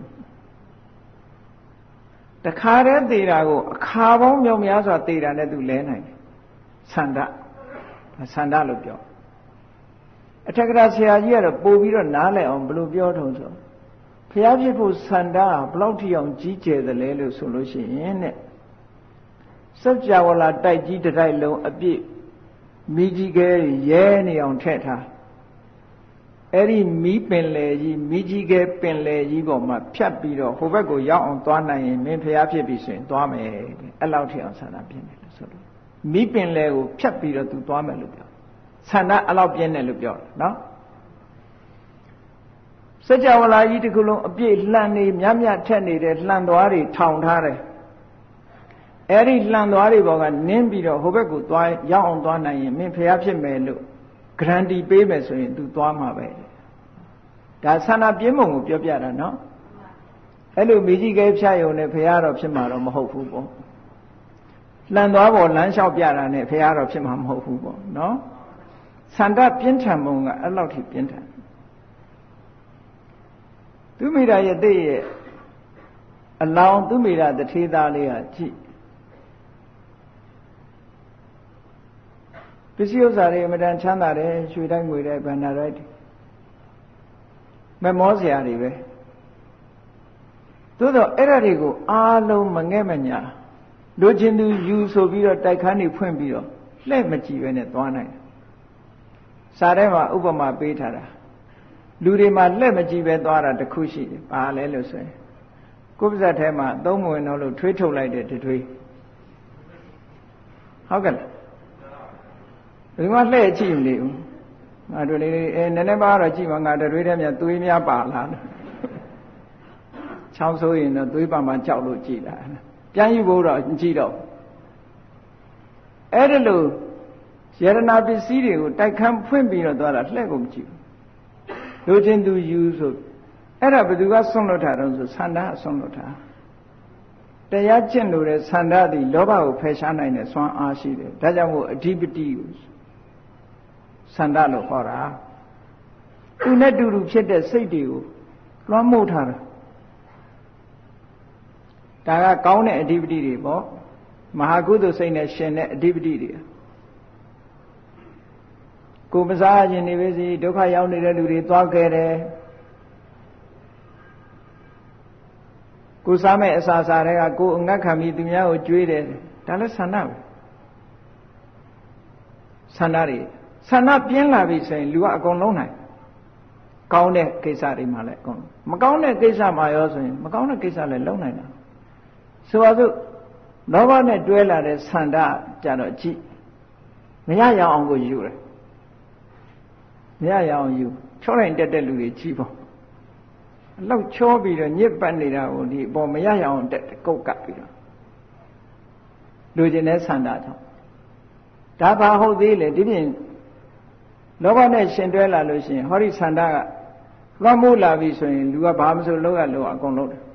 တခါတည်းသိတာကိုအခါပေါင်းမြောင်များစွာသိတာနဲ့သူလဲနိုင်တယ်ဆန္ဒလို့ပြောအထက်ကရာဆရာကြီးကတော့ပို့ပြီးတော့နားလည်အောင်ဘယ်လိုပြောထုံးဆိုဘုရားဖြစ်ဖို့ဆန္ဒဘလောက်ထိအောင်ကြီးကျယ်သလဲလို့ဆိုလို့ရှိရင်တဲ့စัจ java လာတိုက်ကြီးတစ်တိုက်လုံးအပြည့်မိကြီးကဲရဲနေအောင်ထည့်ထားအဲ့ဒီမီးပင်လေကြီးမိကြီးကဲပင်လေကြီးပေါ်မှာဖြတ်ပြီးတော့ဟိုဘက်ကိုရောက်အောင်သွားနိုင်ရင်မင်းဖျားဖြစ်ပြီဆိုရင်သွားမယ်တဲ့အဲ့လောက်ထိအောင်ဆန္ဒပြင်းတယ်လို့ဆိုလို့မီးပင်လေကိုဖြတ်ပြီးတော့သူသွားမယ်လို့ပြောဆန္ဒအဲ့လောက်ပြင်းတယ်လို့ပြောတယ်နော်စัจ java လာကြီးတစ်ခုလုံးအပြည့်လှန်နေမြတ်မြတ်ထက်နေတဲ့လှန်သွားတွေထောင်ထားတယ်အဲ့ဒီလှန်သွားတွေပေါ်ကနင်းပြီးတော့ဟိုဘက်ကိုသွားရောက်အောင်သွားနိုင်ရင်မင်းဖျားဖြစ်မယ်လို့ဂရန်တီပေးမယ်ဆိုရင် तू သွားမှာပဲဒါဆန္ဒပြင်းပုံကိုပြောပြတာနော်အဲ့လိုမိကြီးကဲဖြတ်ယုံနဲ့ဖျားတော့ဖြစ်မှာတော့မဟုတ်ဘူးပေါ့လှန်သွားပေါ်လမ်းလျှောက်ပြတာနဲ့ဖျားတော့ဖြစ်မှာမဟုတ်ဘူးပေါ့နော်ဆန္ဒပြင်းထန်ပုံကအဲ့လောက်ထိပြင်းထန်သူမိတာရဲ့တဲ့ရဲ့အလောင်းသူမိတာတထေးသားလေးကကြည့်ပစ္စည်းဥစ္စာတွေအမတန်ချမ်းသာတယ်ရွှေတိုင်းငွေတိုင်းဗန္ဓာတိုင်းမမောစရာတွေပဲသို့တော့အဲ့ဒါတွေကိုအားလုံးမငဲ့မညာလူချင်းသူယူဆိုပြီးတော့တိုက်ခန်းတွေဖွင့်ပြီးတော့လှဲ့မကြည့်ပဲနဲ့သွားနိုင်တယ်စာထဲမှာဥပမာပေးထားတာလူတွေမှာလှဲ့မကြည့်ပဲသွားတာတခုရှိတယ်ဘာလဲလို့ဆိုရင်ကိုယ်ပါဇက်ထဲမှာသုံးမဝင်တော့လို့ထွေးထုတ်လိုက်တဲ့ထွေးဟုတ်ကဲ့လားဒီမှာလှဲ့ကြည့်မနေဘူးငါတို့လေးနည်းနည်းပါတော့ကြည့်မှငါထွေးထဲမှာသွေးများပါလားချောင်းဆိုးရင်တော့သွေးပါမှကြောက်လို့ကြည့်တာပြန်ယူဖို့တော့ကြည့်တော့အဲ့ဒါလို့ယရနာပစ္စည်းတွေကိုတိုက်ခန်းဖွင့်ပြီးတော့သွားတာလှဲ့ကိုမကြည့်ဘူးလူချင်းသူယူဆိုအဲ့ဒါဘယ်သူကဆွန့်လွတ်တာတော့ဆိုဆန္ဒအဆွန့်လွတ်တာတရားကျင့်လို့တဲ့ဆန္ဒသည်လောဘကိုဖယ်ရှားနိုင်တဲ့စွမ်းအားရှိတယ်ဒါကြောင့်မို့အဓိပတိကိုဆန္ဒလို့ခေါ်တာသူနဲ့တူတူဖြစ်တဲ့စိတ်တွေကိုလွှမ်းမိုးထားတာဒါကကောင်းတဲ့အဓိပတိတွေပေါ့မဟာကုသိုလ်စိတ်နဲ့ရှင်တဲ့အဓိပတိတွေကိုမစားခြင်းနေပဲစီဒုက္ခရောက်နေတဲ့လူတွေသွားခဲ့တယ်ကိုစားမဲ့အစာစားတွေကကိုအငတ်ခံပြီးသူများကိုကြွေးတယ်ဒါလည်းဆန္ဒပဲဆန္ဒတွေဆန္ဒပြင်းလာပြီဆိုရင်လူကအကုန်လုံးနိုင်ကောင်းတဲ့ကိစ္စတွေမှလည်းအကုန်မကောင်းတဲ့ကိစ္စမှရောဆိုရင်မကောင်းတဲ့ကိစ္စလည်းလုံးနိုင်တာဆိုပါစို့လောဘနဲ့တွဲလာတဲ့ဆန္ဒကြတော့ကြည့်မရရအောင်ကိုယူတယ်မရရအောင်ယူချောတိုင်းတက်တဲ့လူတွေကြည့်ပေါ့အလောက်ချောပြီးတော့ညစ်ပတ်နေတာကိုဒီအပေါ်မရရအောင်တက်ကုတ်ကပ်ပြီးတော့လူကျင်တဲ့ဆန္ဒကြောင့်ဒါဘာဟုတ်သေးလဲဒီပြင်လောဘနဲ့ရှင်တွဲလာလို့ရှိရင်ဟောဒီဆန္ဒကလွှမ်းမိုးလာပြီဆိုရင်လူကဘာမှမဆိုလုပ်ရလို့အကုန်လုပ်တယ်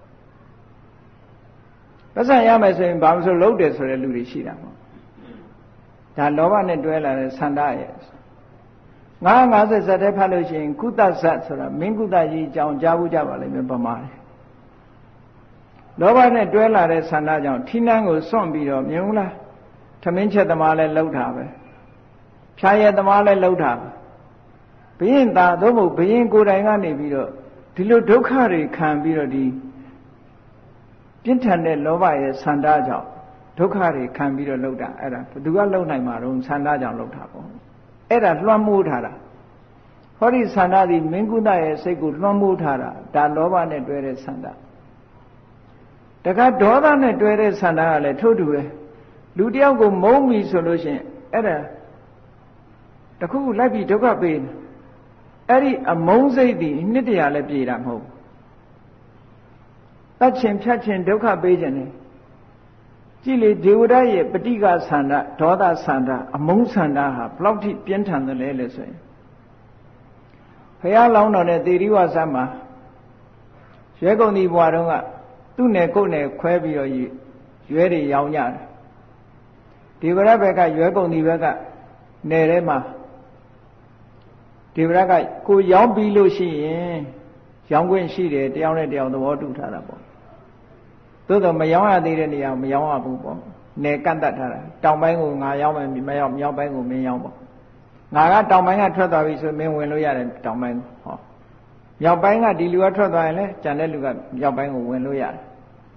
ပတ်စံရမယ်ဆိုရင်ဘာမှမဆိုလုပ်တယ်ဆိုတဲ့လူတွေရှိတာပေါ့ဒါလောဘနဲ့တွဲလာတဲ့ဆန္ဒရဲ့950ဇတ်ထဲဖတ်လို့ရှိရင်ကုသဇတ်ဆိုတာမင်းကုသကြီးအကြောင်းကြားဘူးကြပါလိမ့်မယ်ပမာတယ်လောဘနဲ့တွဲလာတဲ့ဆန္ဒကြောင့်ထီးနှန်းကိုစွန့်ပြီးတော့မြင်ဘူးလားထမင်းချက်သမားလည်းလှုပ်တာပဲဖြာရဲသမားလည်းလှုပ်တာပဲဘုရင်သာသို့မဟုတ်ဘုရင်ကိုယ်တိုင်ကနေပြီးတော့ဒီလိုဒုက္ခတွေခံပြီးတော့ဒီပြင်းထန်တဲ့လောဘရဲ့ဆန္ဒကြောင့်ဒုက္ခတွေခံပြီးတော့လှုပ်တာအဲ့ဒါဘယ်သူကလှုပ်နိုင်မှာတော့ဆန္ဒကြောင့်လှုပ်တာပေါ့အဲ့ဒါလွှမ်းမိုးထားတာဟောဒီဆန္ဒသည်မင်းကုသရဲ့စိတ်ကိုလွှမ်းမိုးထားတာဒါလောဘနဲ့တွဲတဲ့ဆန္ဒတခါဒေါသနဲ့တွဲတဲ့ဆန္ဒကလည်းထို့တူပဲလူတယောက်ကိုမုန်းပြီဆိုလို့ရှိရင်အဲ့ဒါတခုခုလိုက်ပြီးဒုက္ခပေးနေအဲ့ဒီအမုန်းစိတ်သည်နှစ်တရာလည်းပြေတာမဟုတ်ဘူးတတ်ခြင်းဖြတ်ခြင်းဒုက္ခပေးခြင်းနဲ့ကြည့်လေဒေဝရရဲ့ပဋိကဆန္ဒဒေါသဆန္ဒအမုန်းဆန္ဒဟာဘလောက်ထိပြင်းထန်တယ်လဲလို့ဆိုရင်ဘုရားလောင်းတော်နဲ့သေရိဝဆတ်မှာရွဲကုန်ဒီဘွားတုန်းကသူ့နယ်ကိုယ်နယ်ခွဲပြီးတော့ရွဲတွေရောင်းကြတယ်ဒေဝရဘက်ကရွဲကုန်ဒီဘက်ကနယ်ထဲမှာဒေဝရကကိုရောင်းပြီးလို့ရှိရင်ရောင်းခွင့်ရှိတယ်တယောက်နဲ့တယောက်သဘောတူထားတာပေါ့သို့တော့မရောင်းရသေးတဲ့နေရာမရောင်းရဘူးပေါ့နယ်ကန့်တတ်ထားတာတောင်ပိုင်းကိုငါရောင်းမယ်မရောက်မြောက်ပိုင်းကိုမင်းရောင်းပေါ့ငါကတောင်ပိုင်းကထွက်သွားပြီဆိုမင်းဝင်လို့ရတယ်တောင်ပိုင်းဟောမြောက်ပိုင်းကဒီလူကထွက်သွားရင်လည်းကျန်တဲ့လူကမြောက်ပိုင်းကိုဝင်လို့ရတယ်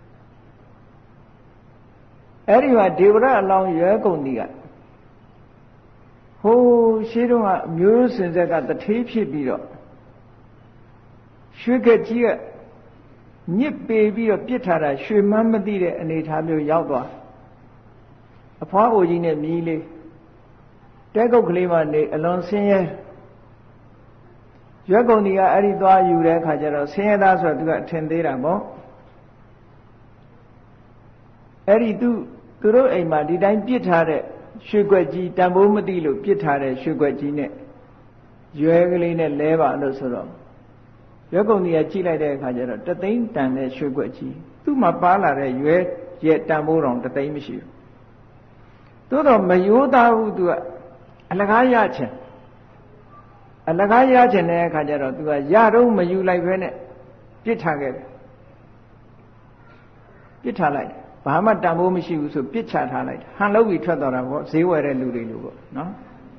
အဲ့ဒီမှာဒေဝရအလောင်းရွယ်ကုန်ဒီကဟိုးရှိတော့ကအမျိုးစင်ဆက်ကတထေးဖြစ်ပြီးတော့ရွှေကကြီးကညစ်ပေပြီးတော့ပြစ်ထားတာရွှေမန်းမသိတဲ့အနေထားမျိုးရောက်သွားအဖွားအိုကြီးနဲ့မြည်လေးတဲကုတ်ကလေးမှနေအလွန်ဆင်းရဲရွက်ကုန်ဒီကအဲ့ဒီသွားယူတဲ့အခါကျတော့ဆင်းရဲသားဆိုတော့သူကအထင်သေးတာပေါ့အဲ့ဒီသူတို့အိမ်မှာဒီတိုင်းပြစ်ထားတဲ့ရွှေကွက်ကြီးတန်ဖိုးမသိလို့ပြစ်ထားတဲ့ရွှေကွက်ကြီးနဲ့ရွယ်ကလေးနဲ့လဲပါလို့ဆိုတော့ရွက်ကုန်ဒီကကြည့်လိုက်တဲ့အခါကျတော့တသိန်းတန်တဲ့ရွှေကွက်ကြီးသူ့မှာပါလာတဲ့ရွယ်ရဲ့တန်ဖိုးတော်တသိန်းမရှိဘူးသို့တော့မယိုးသားဘူးသူကအလကားရခြင်းတဲ့အခါကျတော့သူကရတော့မယူလိုက်ပဲနဲ့ပြစ်ထားခဲ့တယ်ပြစ်ထားလိုက်ဘာမှတန်ဖိုးမရှိဘူးဆိုပြစ်ချထားလိုက်ဟန်လုပ်ပြီးထွက်သွားတာပေါ့ဈေးဝယ်တဲ့လူတွေလိုပေါ့နော်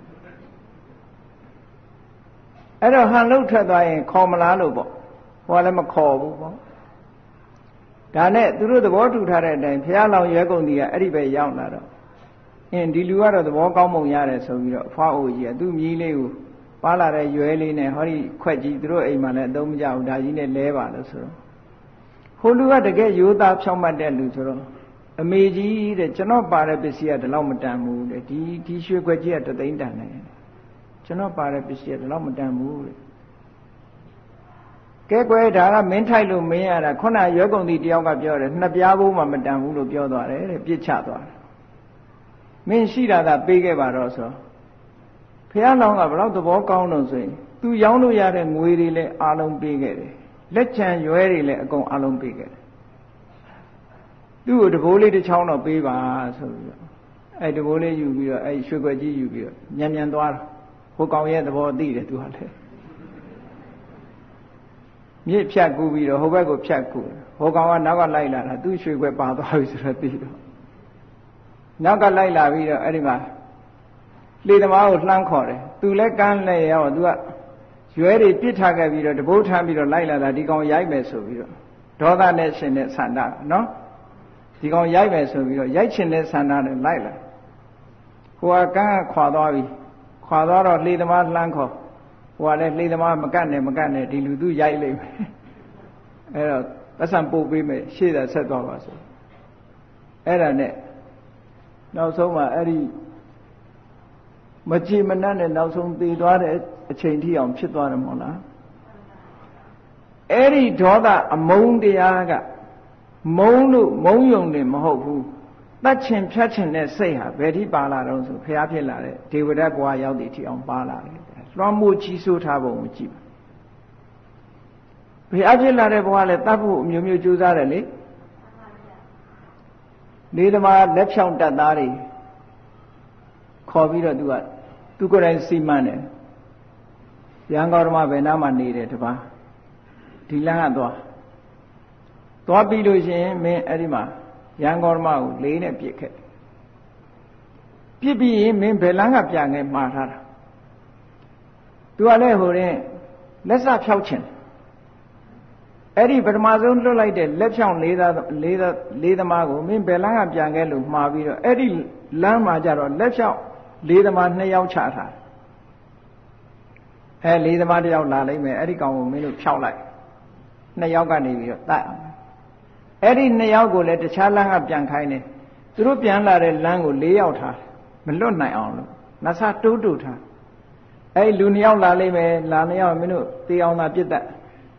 အဲ့တော့ဟန်လုပ်ထွက်သွားရင်ခေါ်မလားလို့ပေါ့ဟိုကလည်းမခေါ်ဘူးပေါ့ဒါနဲ့သူတို့သဘောတူထားတဲ့အတိုင်းဘုရားလောင်ရွယ်ကုန်ကြီးကအဲ့ဒီပဲရောက်လာတော့ဒီလူကတော့သဘောကောင်းပုံရတယ်ဆိုပြီးတော့အဖွားအိုကြီးကသူ့မြီးလေးကိုပါလာတဲ့ရွယ်လေးနဲ့ဟောဒီခွက်ကြီးသူတို့အိမ်မှာလည်းအသုံးမကျဘူးဒါကြီးနဲ့လဲပါလို့ဆိုတော့ဟိုလူကတကယ်ရိုးသားဖြောင့်မတ်တဲ့လူဆိုတော့အမေကြီးတဲ့ကျွန်တော်ပါတဲ့ပစ္စည်းကဒီလောက်မတန်ဘူးတဲ့ဒီရွှေခွက်ကြီးကတသိန်းတန်တယ်ကျွန်တော်ပါတဲ့ပစ္စည်းကဒီလောက်မတန်ဘူးတဲ့ကဲကွယ်ဒါကမင်းထိုက်လို့မင်းရတာခုနရွယ်ကုန်သည်တယောက်ကပြောတယ်နှစ်ပြားဘိုးမှမတန်ဘူးလို့ပြောသွားတယ်တဲ့ပြစ်ချသွားတယ်မင်းရှိတာကပေးခဲ့ပါတော့ဆိုဘုရားလောင်းကဘလောက်သဘောကောင်းလို့ဆိုရင်သူရောင်းလို့ရတဲ့ငွေတွေလည်းအားလုံးပေးခဲ့တယ်လက်ချံရွယ်တွေလည်းအကုန်အားလုံးပေးခဲ့တယ်သူ့ကိုတဘိုးလေးတစ်ချောင်းတော့ပေးပါဆိုပြီးတော့အဲ့တဘိုးလေးယူပြီးတော့အဲ့ရွှေခွက်ကြီးယူပြီးတော့မြန်သွားတာဟိုကောင်ရဲ့သဘောသိတယ်သူကလည်းမြစ်ဖြတ်ကူးပြီးတော့ဟိုဘက်ကိုဖြတ်ကူးဟိုကောင်ကနောက်ကလိုက်လာတာသူ့ရွှေခွက်ပါသွားပြီဆိုတော့သိတော့နောက်ကလိုက်လာပြီးတော့အဲ့ဒီမှာလေသမားကိုလှမ်းခေါ်တယ်သူလည်းကမ်းလဲရောသူကရွဲတွေပြစ်ထားခဲ့ပြီးတော့တဘိုးထမ်းပြီးတော့လိုက်လာတာဒီကောင်ရိုက်မယ်ဆိုပြီးတော့ဒေါသနဲ့ရှင်တဲ့ဆန္ဒနော်ဒီကောင်ရိုက်မယ်ဆိုပြီးတော့ရိုက်ချင်တဲ့ဆန္ဒနဲ့လိုက်လာဟိုကကမ်းခွာသွားပြီခွာသွားတော့လေသမားလှမ်းခေါ်ဟိုကလည်းလေသမားမကတ်နဲ့ဒီလူသူရိုက်လိမ့်မယ်အဲ့တော့ပတ်စံပို့ပေးမယ်ရှေ့သာဆက်သွားပါဆိုအဲ့ဒါနဲ့နောက်ဆုံးမှအဲ့ဒီမကြည်မနှံ့နဲ့နောက်ဆုံးသေသွားတဲ့အချိန်ထိအောင်ဖြစ်သွားတယ်မို့လားအဲ့ဒီဒေါသအမုန်းတရားကမုန်းလို့မုန်းယုံနေမဟုတ်ဘူးတတ်ချင်ဖြတ်ချင်တဲ့စိတ်ဟာဘယ်ထိပါလာတော့ဆိုဖျားဖြစ်လာတဲ့ဒေဝဒတ်ဘဝရောက်တဲ့အထိအောင်ပါလာတယ်လွှမ်းမိုးကြီးစိုးထားပုံကိုကြည့်ပါဖျားဖြစ်လာတဲ့ဘဝလည်းတတ်ဖို့အမျိုးမျိုးကြိုးစားတယ်လေနေသမားလက်ဖြောင့်တတ်သားတွေခေါ်ပြီးတော့သူကိုယ်တိုင်စီမံတယ်ရန်ကောဓမဘယ်နာမှနေတယ်တပါးဒီလမ်းကသွားပြီးလို့ရှိရင်မင်းအဲ့ဒီမှာရန်ကောဓမကိုလေးနဲ့ပြစ်ခဲ့ပြစ်ပြီးရင်မင်းဘယ်လမ်းကပြန်ခဲ့မှားထားတာသူကလည်းဟိုရင်လက်စဖြောက်ချင်အဲ့ဒီပထမဆုံးလွတ်လိုက်တဲ့လက်ဖြောင့်လေးသမားကိုမင်းဘယ်လမ်းကပြန်ခဲ့လို့မှားပြီးတော့အဲ့ဒီလမ်းမှာကျတော့လက်ဖြောင့်လေးသမား2ယောက်ချထားလေးသမား1ယောက်လာလိမ့်မယ်အဲ့ဒီကောင်ကိုမင်းတို့ဖြောက်လိုက်2ယောက်ကနေပြီးတော့တတ်အောင်အဲ့ဒီ2ယောက်ကိုလည်းတခြားလမ်းကပြန်ခိုင်းတယ်သူတို့ပြန်လာတဲ့လမ်းကို4ယောက်ထားမလွတ်နိုင်အောင်လို့နဆတိုးထားအဲ့လူ2ယောက်လာလိမ့်မယ်လာ2ယောက်မင်းတို့တေးအောင်သာပြစ်တတ်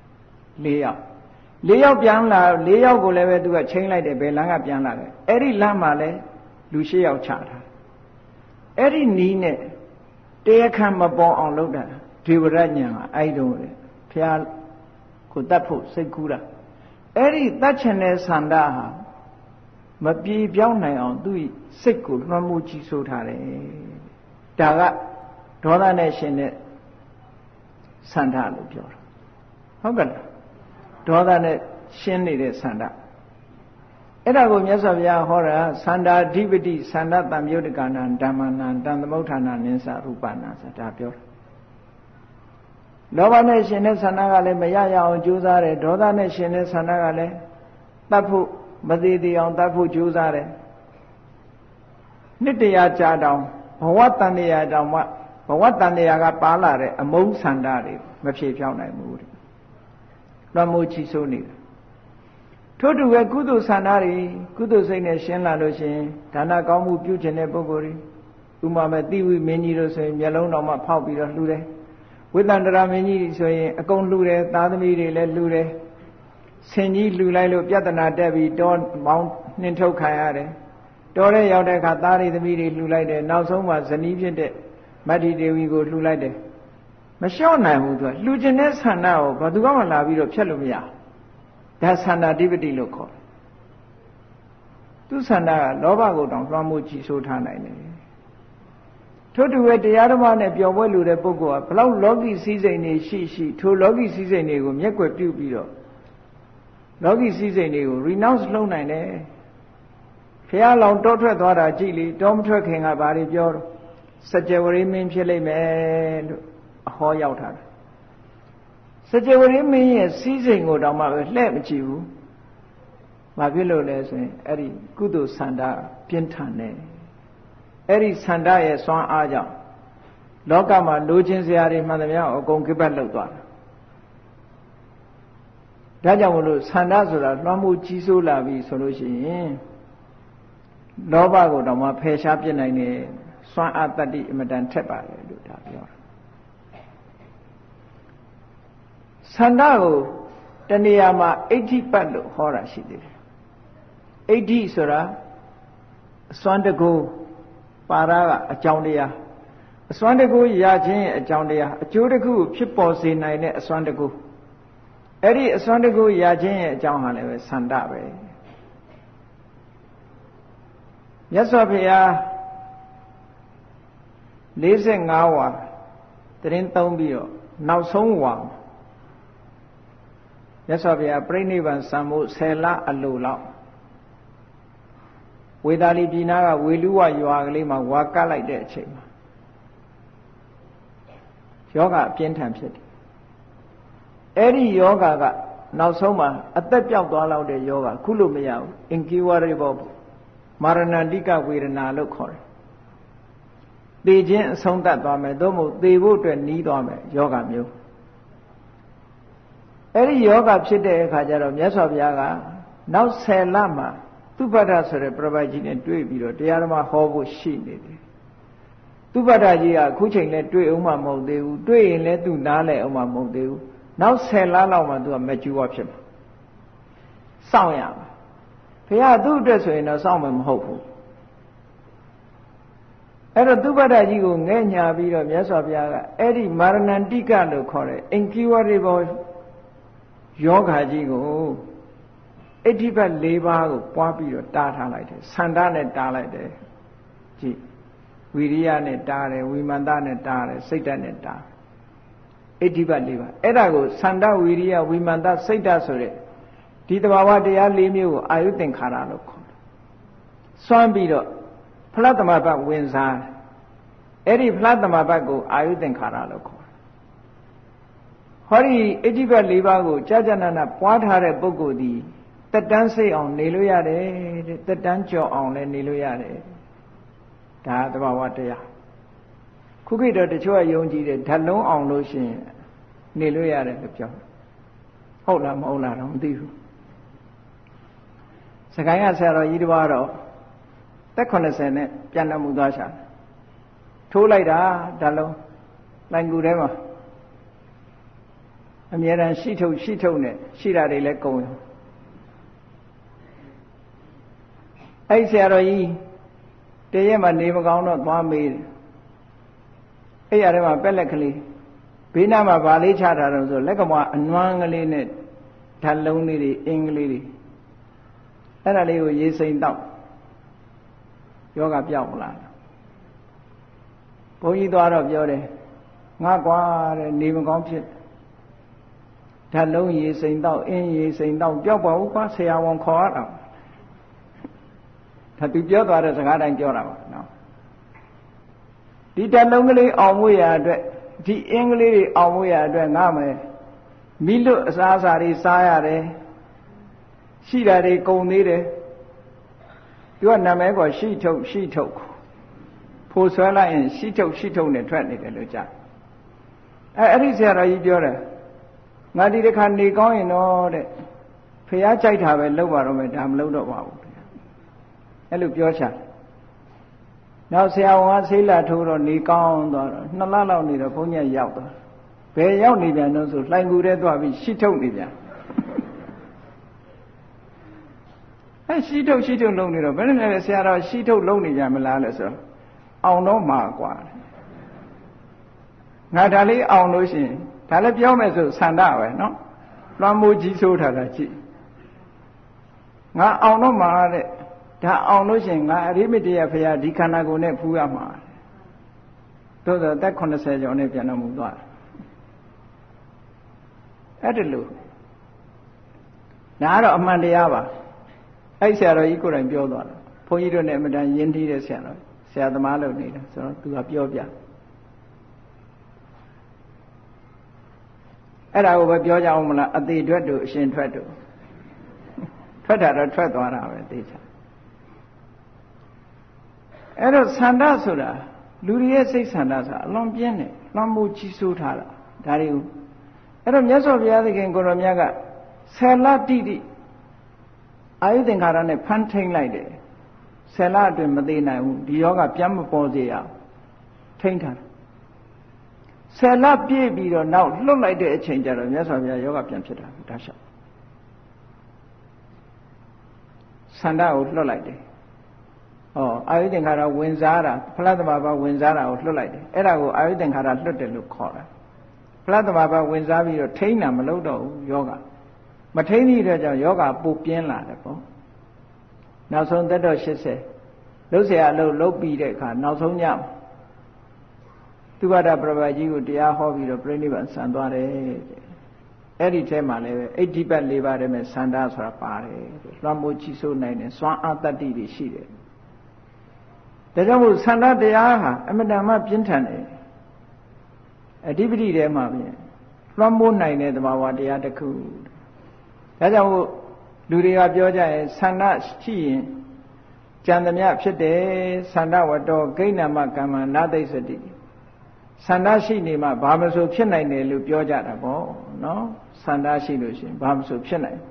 4ယောက်ပြန်လာ4ယောက်ကိုလည်းပဲသူကချိန်လိုက်တယ်ဘယ်လမ်းကပြန်လာတယ်အဲ့ဒီလမ်းမှာလည်းလူ8ယောက်ချထားအဲ့ဒီနီးနဲ့တရားခံမပေါ်အောင်လုပ်တာဒေဝရညံကအဲ့တုန်းလေဖျားကိုတတ်ဖို့စိတ်ကူးတာအဲ့ဒီတတ်ချင်တဲ့ဆန္ဒဟာမပြေပြောင်းနိုင်အောင်သူ့စိတ်ကိုလွှမ်းမိုးကြီးစိုးထားတယ်ဒါကဒေါသနဲ့ရှင်တဲ့ဆန္ဒလို့ပြောတာဟုတ်ကဲ့ဒေါသနဲ့ရှင်းနေတဲ့ဆန္ဒအဲ့ဒါကိုမြတ်စွာဘုရားဟောတာသန္တာဓိပတိသန္တာတံမြုတ်တကနာဓမ္မနာတံသမုဋ္ဌာနာနိစ္စရူပနာဆိုတာပြောတာလောဘနဲ့ရှင်တဲ့ဆန္ဒကလည်းမရရအောင်ကြိုးစားတယ်ဒေါသနဲ့ရှင်တဲ့ဆန္ဒကလည်းတတ်ဖို့မသေးသေးအောင်တတ်ဖို့ကြိုးစားတယ်နှစ်တရာကြာတောင်ဘဝတန်တရားတောင်မှဘဝတန်တရားကပါလာတဲ့အမုန်းဆန္ဒတွေမဖြေဖြောင်းနိုင်ဘူးလွှမ်းမိုးချီဆိုးနေတာထို့တူပဲကုသိုလ်ဆန္ဒတွေကုသိုလ်စိတ်နဲ့ရှင်းလာလို့ရှိရင်ဒါနကောင်းမှုပြုခြင်းတဲ့ပုဂ္ဂိုလ်တွေဥမာမဲ့တိဝိမင်းကြီးတို့ဆိုရင်မျက်လုံးတော်မှဖောက်ပြီးတော့လှူတယ်ဝိသန္တရာမင်းကြီးဆိုရင်အကုန်လှူတယ်သားသမီးတွေလည်းလှူတယ်ဆင်ကြီးလှူလိုက်လို့ပြဿနာတက်ပြီးတောမောင်းနှင်ထုတ်ခံရတယ်တောထဲရောက်တဲ့အခါသားတွေသမီးတွေလှူလိုက်တယ်နောက်ဆုံးမှဇနီးဖြစ်တဲ့မတ္တိဒေဝီကိုလှူလိုက်တယ်မလျှော့နိုင်ဘူးသူကလှူခြင်းတဲ့ဆန္ဒကိုဘာသူကမှလာပြီးတော့ဖျက်လို့မရဒါသန္တာဓိပတိလို့ခေါ်တယ်သူဆန္ဒကလောဘကိုတောင်လွှမ်းမိုးကြီးစိုးထားနိုင်တယ်ထို့တူပဲတရားဓမ္မနဲ့ပျော်ပွဲလူတဲ့ပုဂ္ဂိုလ်ကဘလောက်လောကီစည်းစိမ်တွေရှိထိုလောကီစည်းစိမ်တွေကိုမျက်ကွယ်ပြုပြီးတော့လောကီစည်းစိမ်တွေကို renounce လုပ်နိုင်တယ်ဘုရားလောင်တောထွက်သွားတာကြည့်လေတောမထွက်ခင်ကဘာတွေပြောတော့စကြဝဠာမင်းဖြစ်လိမ့်မယ်လို့အဟောရောက်ထားတယ်စကြဝဠာမင်းရဲ့စီးစိမ်ကိုတောင်မှပဲလှည့်မကြည့်ဘူးဘာဖြစ်လို့လဲဆိုရင်အဲ့ဒီကုသိုလ်ဆန္ဒပြင်းထန်တယ်အဲ့ဒီဆန္ဒရဲ့စွမ်းအားကြောင့်လောကမှာလိုချင်စရာတွေမှန်သမျှအကုန်ကိပတ်လောက်သွားတာဒါကြောင့်မလို့ဆန္ဒဆိုတာလွှမ်းမိုးကြီးစိုးလာပြီဆိုလို့ရှိရင်လောဘကိုတောင်မှဖယ်ရှားပြစ်နိုင်တယ်စွမ်းအားတတ္တိအမတန်ထက်ပါတယ်လို့ဒါပြောတာဆန္ဒကိုတဏှာမှာအဋ္ဌိပတ်လို့ဟောတာရှိသေးတယ်အဋ္ဌိဆိုတာအစွမ်းတကူပါရကအကြောင်းတရားအစွမ်းတကူရခြင်းရဲ့အကြောင်းတရားအကျိုးတစ်ခုဖြစ်ပေါ်စေနိုင်တဲ့အစွမ်းတကူအဲ့ဒီအစွမ်းတကူရခြင်းရဲ့အကြောင်းဟာလည်းပဲဆန္ဒပဲမြတ်စွာဘုရား45ဝါတရင်သုံးပြီးတော့နောက်ဆုံးဝါမြတ်စွာဘုရားပြိဋိဘံစံဖို့10လအလိုလောက်ဝေသာလီပြည်နာကဝေလူဝရွာကလေးမှာဝါကတ်လိုက်တဲ့အချိန်မှာယောဂအပြင်းထန်ဖြစ်တယ်အဲ့ဒီယောဂကနောက်ဆုံးမှာအသက်ပြောက်သွားလောက်တဲ့ယောဂခုလို့မရဘူးအင်ကိဝရိဘောမာရဏတိကဝေဒနာလို့ခေါ်တယ်သေခြင်းအဆုံးသတ်သွားမယ်သို့မဟုတ်သေဖို့အတွက်နီးသွားမယ်ယောဂမျိုးအဲ့ဒီယောဂဖြစ်တဲ့အခါကျတော့မြတ်စွာဘုရားကနောက်10လမှာသုဘဒ္ဓဆိုတဲ့ပြပိုက်ကြီးနဲ့တွေ့ပြီးတော့တရားဓမ္မဟောဖို့ရှိနေတယ်သုဘဒ္ဓကြီးကအခုချိန်လဲတွေ့အောင်မှမဟုတ်သေးဘူးတွေ့ရင်လဲသူနားလဲအောင်မှမဟုတ်သေးဘူးနောက်10လလောက်မှသူကမကျူဝဖြစ်မှာစောင့်ရမှာဘုရားသူ့အတွက်ဆိုရင်တော့စောင့်မယ်မဟုတ်ဘူးအဲ့တော့သုဘဒ္ဓကြီးကိုငဲ့ညာပြီးတော့မြတ်စွာဘုရားကအဲ့ဒီမာရဏန္တိကလို့ခေါ်တဲ့အင်ကိဝရိဘောယောဂါကြီးကိုအဋ္ဌိပတ်၄ပါးကိုပွားပြီးတော့တားထားလိုက်တယ်ဆန္ဒနဲ့တားလိုက်တယ်ကြည့်ဝိရိယနဲ့တားတယ်ဝိမာန်တနဲ့တားတယ်စိတ်ဓာတ်နဲ့တားအဋ္ဌိပတ်၄ပါးအဲ့ဒါကိုဆန္ဒဝိရိယဝိမာန်တစိတ်ဓာတ်ဆိုတဲ့ဒီတဘာဝတရား၄မျိုးကိုအာယုသင်္ခါရလို့ခေါ်တယ်စွမ်းပြီးတော့ဖလားသမဘတ်ဝင်စားအဲ့ဒီဖလားသမဘတ်ကိုအာယုသင်္ခါရလို့ခေါ်တယ်ဟောဒီအဋ္ဌိပတ်၄ပါးကိုကြာကြာနာနာပွားထားတဲ့ပုဂ္ဂိုလ်ဒီတက်တန်းစိတ်အောင်နေလို့ရတယ်တဲ့တက်တန်းကြော်အောင်လည်းနေလို့ရတယ်ဒါသဘာဝတရားခုခေတ်တော့တချို့ကယုံကြည်တယ်ဓာတ်လုံးအောင်လို့ရှိရင်နေလို့ရတယ်လို့ပြောဟုတ်လားမဟုတ်လားတော့မသိဘူးစကိုင်းကဆရာတော်ကြီးတစ်ပါးတော့တက်80နဲ့ပြန်တော်မူသွားရှာထိုးလိုက်တာဓာတ်လုံးလိုင်ကူထဲမှာအမြဲတမ်းရှိထုတ်နဲ့ရှိတာတွေလည်းကုန်ရောအဲ့ဆရာတော်ကြီးတရက်မှနေမကောင်းတော့သွားမေးတယ်အဲ့ရထဲမှာပက်လက်ကလေးဘေးနားမှာဗာလေးချထားတယ်ဆိုလက်ကမအနွမ်းကလေးနဲ့ဓာတ်လုံးလေးတွေအင်္ဂလိပ်တွေအဲ့ဒါလေးကိုရေစိမ်တော့ယောဂပြောက်မလားဘုန်းကြီးသွားတော့ပြောတယ်ငါကွာတဲ့နေမကောင်းဖြစ်ဓာတ်လုံးရေစိမ်တော့အင်းရေစိမ်တော့ပြောက်ပါဘူးကွာဆရာဝန်ခေါ်ရတာဒါသူပြောသွားတဲ့စကားတိုင်းပြောတာပါနော်ဒီဓာတ်လုံးကလေးအောင်ဖို့ရအတွက်ဒီအင်္ဂလိပ်တွေအောင်ဖို့ရအတွက်ငါမယ်မိလွတ်အစားအစာတွေစားရတယ်ရှိတာတွေကုန်သေးတယ်သူကနာမည်ကရှိထုတ်ဖိုးဆွဲလိုက်ရင်ရှိထုတ်နဲ့ထွက်နေတယ်လို့ကြားအဲ့ဒီဆရာတော်ကြီးပြောတယ်ငါဒီတစ်ခါနေကောင်းရင်တော့တဲ့ဖះကြိုက်တာပဲလုပ်ပါတော့မယ်ဒါမလုပ်တော့ပါဘူးအဲ့လိုပြောချာနောက်ဆရာဝန်ကဆေးလာထိုးတော့နေကောင်းသွားတော့2လလောက်နေတော့ဘုန်းကြီးရောက်သွားဘယ်ရောက်နေပြန်တော့ဆိုလှိုင်ကူထဲသွားပြီးရှိထုတ်နေပြန်အဲ့ရှိထုတ်လုံးနေတော့ဘယ်နဲ့လဲဆရာတော်ရှိထုတ်လုံးနေကြမလားလဲဆိုတော့အောင်တော့မှာกว่าငါဒါလေးအောင်လို့ရှိရင်ဒါလည်းပြောမယ်ဆိုဆန္ဒပဲเนาะလွှမ်းမိုးကြီးဆိုးထားတာကြည့်ငါအောင်တော့မှာတဲ့ဒါအောင်လို့ရှိရင်ငါအရိမတ္တရဖရာဒီခန္ဓာကိုယ်နဲ့ဖူးရမှာသို့သောတက်80ကျော်နဲ့ပြန်တော်မူသွားတယ်အဲ့ဒါလို့ဒါကတော့အမှန်တရားပါအဲ့ဆရာတော်ကြီးကိုယ်တိုင်ပြောသွားတာဘုန်းကြီးတို့နဲ့အမှန်တန်ရင်းနှီးတဲ့ဆရာသမားလုပ်နေတာဆိုတော့သူကပြောပြအဲ့ဒါကိုပဲပြောကြအောင်မလားအသေးထွက်တို့အရှင်ထွက်တို့ထွက်တာတော့ထွက်သွားတာပဲသိချာအဲ့တော့ဆန္ဒဆိုတာလူတွေရဲ့စိတ်ဆန္ဒဆိုတာအလွန်ပြင်းတယ်လွန်မှုကြီးစိုးထားတာဒါတွေကိုအဲ့တော့မြတ်စွာဘုရားသခင်ကိုရောမြတ်က10 လတိတိအာယုသင်္ခါရနဲ့ဖန်ထိန်လိုက်တယ်10 လအတွင်းမသေးနိုင်ဘူးဒီယောဂပြန်မပေါ်စေရအောင်ထိန်ထားတယ်10 လပြည့်ပြီးတော့နောက်လွတ်လိုက်တဲ့အချိန်ကျတော့မြတ်စွာဘုရားယောဂပြန်ဖြစ်တာဒါရှောက်ဆန္ဒကိုလွတ်လိုက်တယ်အာယုသင်္ခါရဝင်စားတာဖလားသမဘာဝင်စားတာကိုလွတ်လိုက်တယ်အဲ့ဒါကိုအာယုသင်္ခါရလွတ်တယ်လို့ခေါ်တာဖလားသမဘာဝင်စားပြီးတော့ထိန်းတာမလုပ်တော့ဘူးယောဂမထိန်းသည့်အတွက်ကြောင့်ယောဂပိုပြင်းလာတယ်ပေါ့နောက်ဆုံးသက်တော်80လုံးเสียအလုပ်လုပ်ပြီးတဲ့အခါနောက်ဆုံးညသူဝတ္တပရပတ်ကြီးကိုတရားဟောပြီးတော့ပြိဋိဘံဆံသွားတယ်အဲ့ဒီထဲမှာလည်းပဲအဋ္ဌိပတ်၄ပါးတည်းမဲ့ဆန္ဒဆိုတာပါတယ်လွှမ်းမိုးချီဆိုးနိုင်တယ်စွမ်းအားတတ္တိတွေရှိတယ်ဒါကြောင့်မို့ဆန္ဒတရားဟာအမှန်တမ်းပြင်းထန်တယ်အဓိပတိထဲမှာပြင်လွှမ်းမိုးနိုင်တဲ့သဘာဝတရားတစ်ခုဒါကြောင့်မို့လူတွေကပြောကြရင်ဆန္ဒရှိရင်ကြံသမျှဖြစ်တယ်ဆန္ဒဝတ္တောဂိဏမကမ္မနာသိစတိဆန္ဒရှိနေမှဘာမဆိုဖြစ်နိုင်တယ်လို့ပြောကြတာပေါ့နော်ဆန္ဒရှိလို့ရှိရင်ဘာမဆိုဖြစ်နိုင်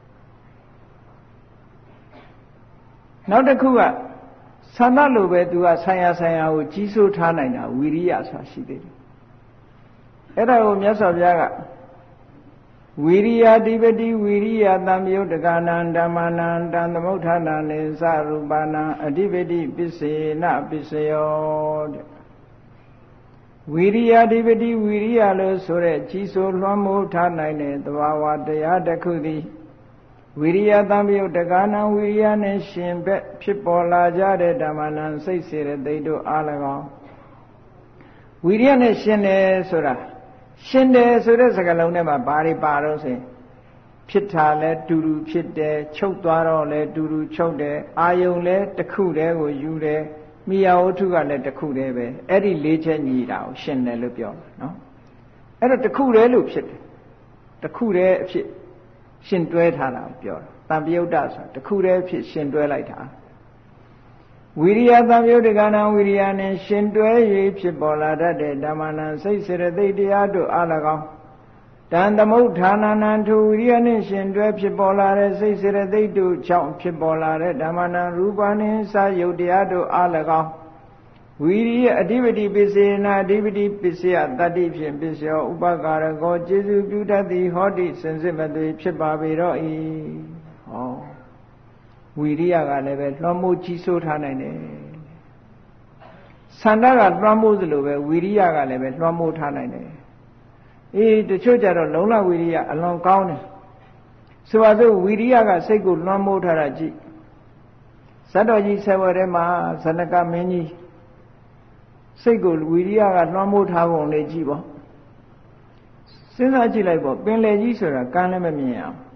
နောက်တစ်ခုကဆန္ဒလိုပဲသူကဆိုင်ရာကိုကြီးစိုးထားနိုင်တာဝီရိယဆိုတာရှိသေးတယ်အဲ့ဒါကိုမြတ်စွာဘုရားကဝီရိယဓိပတိဝီရိယသံယုတ်တကနံဓမ္မနံတံသမုဋ္ဌာနံနေသရူပနံအဓိပတိပစ္စေနပစ္စယောတဲ့ဝီရိယဓိပတိဝီရိယလို့ဆိုတဲ့ကြီးစိုးလွှမ်းမိုးထားနိုင်တဲ့သဘာဝတရားတစ်ခုသည်ဝိရိယသံယုတ်တကနံဝိရိယနဲ့ရှင်ဘက်ဖြစ်ပေါ်လာကြတဲ့ဓမ္မနံစိတ်စေတဲ့သိတို့အား၎င်းဝိရိယနဲ့ရှင်တယ်ဆိုတာရှင်တယ်ဆိုတဲ့စကားလုံးထဲမှာဘာတွေပါတော့ဆိုရင်ဖြစ်တာလဲတူတူဖြစ်တယ်ချုပ်သွားတော့လဲတူတူချုပ်တယ်အာယုံလဲတစ်ခုတည်းကိုယူတယ်မိယာဝတ္ထုကလည်းတစ်ခုတည်းပဲအဲ့ဒီ၄ချက်ညီတာကိုရှင်တယ်လို့ပြောတာနော်အဲ့တော့တစ်ခုတည်းလို့ဖြစ်တယ်တစ်ခုတည်းအဖြစ်ရှင်တွဲထားတာပြောတာတံပယုတ်တဆိုတာတစ်ခုတည်းဖြစ်ရှင်တွဲလိုက်တာဝိရိယသံယုတ်တကနာဝိရိယနဲ့ရှင်တွဲ၍ဖြစ်ပေါ်လာတတ်တဲ့ဓမ္မနံစိတ်စေတသိက်တရားတို့အား၎င်းတန်သမုဋ္ဌာနနံထိုဝိရိယနဲ့ရှင်တွဲဖြစ်ပေါ်လာတဲ့စိတ်စေတသိက်တို့ကြောင့်ဖြစ်ပေါ်လာတဲ့ဓမ္မနံရူပနှင့်စာယုတ်တရားတို့အား၎င်းဝိရိယအဓိပတိပစ္စေနာအဓိပတိပစ္စယတတ္တိဖြင့်ပစ္စယောဥပကာရကောကျေစုပြုတတ်သည်ဟောတိစင်စစ်မသွေဖြစ်ပါပေတော့၏ဟောဝိရိယကလည်းပဲလွှမ်းမိုးကြီးစိုးထားနိုင်တယ်ဆန္ဒကလွှမ်းမိုးသလိုပဲဝိရိယကလည်းပဲလွှမ်းမိုးထားနိုင်တယ်တချို့ကြတော့လုံလဝိရိယအလွန်ကောင်းတယ်ဆိုပါစို့ဝိရိယကစိတ်ကိုလွှမ်းမိုးထားတာကြည့်ဇတ်တော်ကြီးဆယ်ဝယ်ထဲမှာဇနကမင်းကြီးစိတ်ကိုဝိရိယကလွှမ်းမိုးထားပုံလေးကြည့်ပေါ့စဉ်းစားကြည့်လိုက်ပေါ့ပင်လယ်ကြီးဆိုတာကမ်းလည်းမမြင်အောင်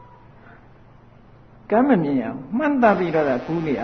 ကမ်းမမြင်အောင်မှန်တပ်ပြီးတော့ကူးနေရ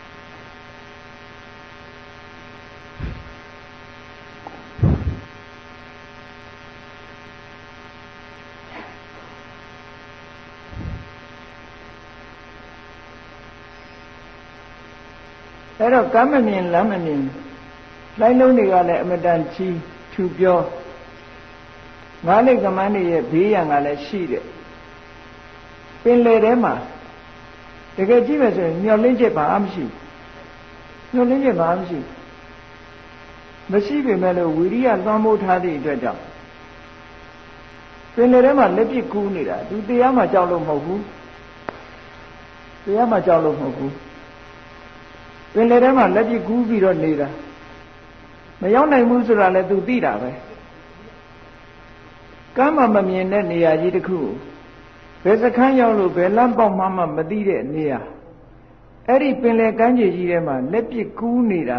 အဲ့တော့ကမ်းမမြင်လမ်းမမြင်လိုက်လုံးတွေကလည်းအမတန်ချီထူပြောငါးလိကမန်းတွေရဲ့ဘေးရန်ကလည်းရှိတယ်ပင်လယ်ထဲမှာတကယ်ကြည့်မယ်ဆိုရင်မျောလင်းချက်ဘာမှမရှိမျောလင်းချက်ဘာမှမရှိပေမဲ့လို့ဝိရိယလွှမ်းမိုးထားသည့်အတွက်ကြောင့်ပင်လယ်ထဲမှာလက်ပစ်ကူးနေတာသူတရားမှကြောက်လို့မဟုတ်ဘူးတရားမှကြောက်လို့မဟုတ်ဘူးပင်လယ်ထဲမှာလက်ပစ်ကူးပြီးတော့နေတာမရောက်နိုင်ဘူးဆိုတာလည်းသူသိတာပဲကမ်းမှာမမြင်တဲ့နေရာကြီးတစ်ခုဘယ်စခန်းရောက်လို့ဘယ်လမ်းပေါက်မှမသိတဲ့နေရာအဲ့ဒီပင်လယ်ကမ်းခြေကြီးထဲမှာလက်ပစ်ကူးနေတာ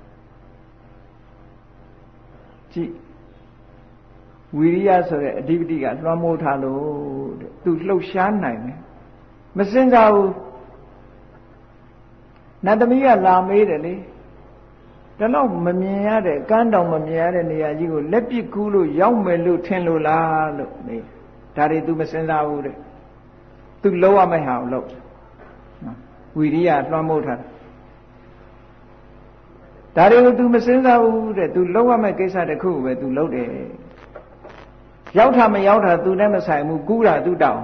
ကြည့်ဝိရိယဆိုတဲ့အဓိပတိကလွှမ်းမိုးထားလို့တဲ့သူလှုပ်ရှားနိုင်တယ်မစင်စားဘူးနတ်သမီးကလာမေးတယ်လေဒါတော့မမြင်ရတဲ့ကမ်းတောင်မမြင်ရတဲ့နေရာကြီးကိုလက်ပစ်ကူးလို့ရောက်မယ်လို့ထင်လို့လားလို့မေးဒါတွေ तू မစင်စားဘူးတဲ့ तू လုံးဝမဟအောင်လို့ဝီရိယလွှမ်းမိုးထားတာဒါတွေကို तू မစင်စားဘူးတဲ့ तू လုံးဝမဲ့ကိစ္စတစ်ခုပဲ तू လုပ်တယ်ရောက်တာမရောက်တာ तू နဲ့မဆိုင်ဘူးကူးတာ तू တောင်း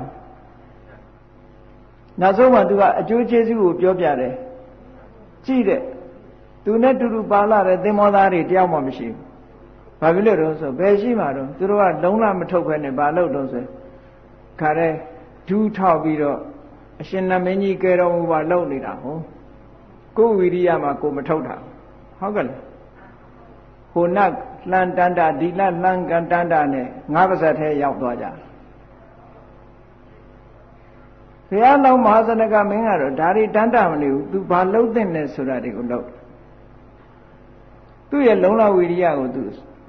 နောက်ဆုံးမှ तू ကအကျိုးကျေးဇူးကိုပြောပြတယ်ကြည့်တဲ့သူနဲ့တူတူပါလာတဲ့သင်္ဘောသားတွေတယောက်မှမရှိဘူး။ဘာဖြစ်လို့တော့ဆိုဘယ်ရှိမှာတော့သူတို့ကလုံးလမထုတ်ခဲနဲ့ဘာလို့တော့ဆိုခါတဲ့ဒူးထောက်ပြီးတော့အရှင်နမင်းကြီးကဲတော်မူပါလှုပ်နေတာဟုတ်ကိုဝီရိယမှာကိုမထုတ်တာဟုတ်ကဲ့လားဟိုနတ်လှန်တန်တာဒီလလှန်ကန်တန်တာနဲ့ငါးပါးစပ်ထဲရောက်သွားကြဘုရားလောင်းမဟာစနကမင်းကတော့ဒါတွေတန်တာမနေဘူးသူဘာလှုပ်တဲ့နဲ့ဆိုတာတွေကိုလှုပ်သူ့ရဲ့လုံလဝီရိယကိုသူ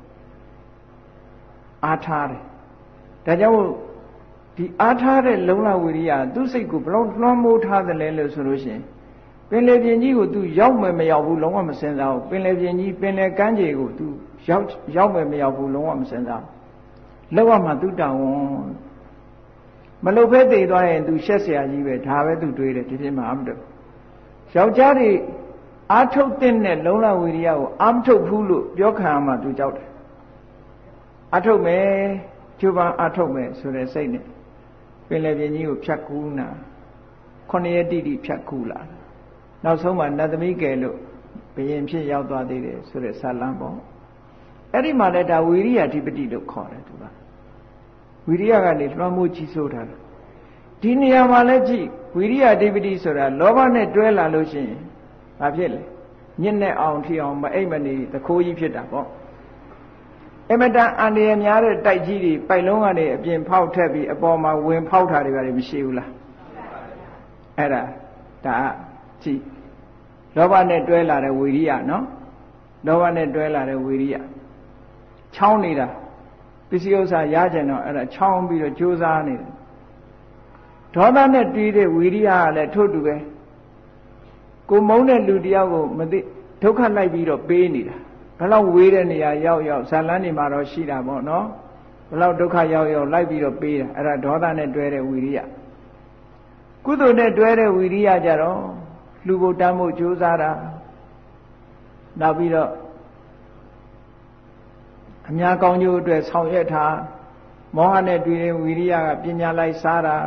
အားထားတယ်ဒါကြောင့်ဒီအားထားတဲ့လုံလဝီရိယသူ့စိတ်ကိုဘလောက်လွှမ်းမိုးထားတယ်လဲလို့ဆိုလို့ရှိရင်ပင်လယ်ပြင်ကြီးကိုသူရောက်မယ်မရောက်ဘူးလုံးဝမစင်စားဘူးပင်လယ်ပြင်ကြီးပင်လယ်ကမ်းခြေကိုသူရောက်မယ်မရောက်ဘူးလုံးဝမစင်စားဘူးလောက်ရမှသူတောင်းဝန်မလုပ်ဖဲတည်သွားရင်သူရှက်เสียကြီးပဲဒါပဲသူတွေးတယ်ဒီပြင်မှာအမတူယောက်ျားတွေအာထုတ်တဲ့နဲ့လုံလဝီရိယကိုအာမထုတ်ဘူးလို့ပြောခံရမှသူကြောက်တယ်အာထုတ်မယ်ကျိုးပန်းအာထုတ်မယ်ဆိုတဲ့စိတ်နဲ့ပင်လယ်ပြင်ကြီးကိုဖြတ်ကူးနာ9ရက်တိတိဖြတ်ကူးလာနောက်ဆုံးမှနတ်သမီးကယ်လို့ဘယင်ဖြစ်ရောက်သွားသေးတယ်ဆိုတဲ့ဇာလံပေါ့အဲ့ဒီမှာလည်းဒါဝီရိယအဓိပတိလို့ခေါ်တယ်သူကဝီရိယကနေလွှမ်းမိုးကြီးစိုးထားတာဒီနေရာမှာလည်းကြည့်ဝီရိယအဓိပတိဆိုတာလောဘနဲ့တွဲလာလို့ရှိရင်ဘာဖြစ်လဲညစ်နဲ့အောင်ထီအောင်မအိပ်မနေတခိုးကြီးဖြစ်တာပေါ့အမတန်အန္တရာယ်များတဲ့တိုက်ကြီးတွေပိုက်လုံးကနေအပြင်ဖောက်ထက်ပြီးအပေါ်မှာဝင်ဖောက်တာတွေပါတယ်မရှိဘူးလားအဲ့ဒါကြည့်လောဘနဲ့တွဲလာတဲ့ဝီရိယနော်လောဘနဲ့တွဲလာတဲ့ဝီရိယချောင်းနေတာပစ္စည်းဥစ္စာရကြတော့အဲ့ဒါချောင်းပြီးတော့ကြိုးစားနေတယ်ဒေါသနဲ့တီးတဲ့ဝီရိယကလည်းထို့တူပဲကိုမုန်းတဲ့လူတယောက်ကိုမသိဒုက္ခလိုက်ပြီးတော့ပေးနေတာဘယ်လောက်ဝေးတဲ့နေရာရောက်ဇာလန်းနေမှာတော့ရှိတာပေါ့နော်ဘယ်လောက်ဒုက္ခရောက်လိုက်ပြီးတော့ပေးတာအဲ့ဒါဒေါသနဲ့တွဲတဲ့ဝီရိယကုသိုလ်နဲ့တွဲတဲ့ဝီရိယကြတော့လူဘုတမ်းမှုကြိုးစားတာနောက်ပြီးတော့အများကောင်းကျိုးအတွက်ဆောင်ရွက်တာမောဟနဲ့တွေ့တဲ့ဝီရိယကပညာလိုက်စားတာ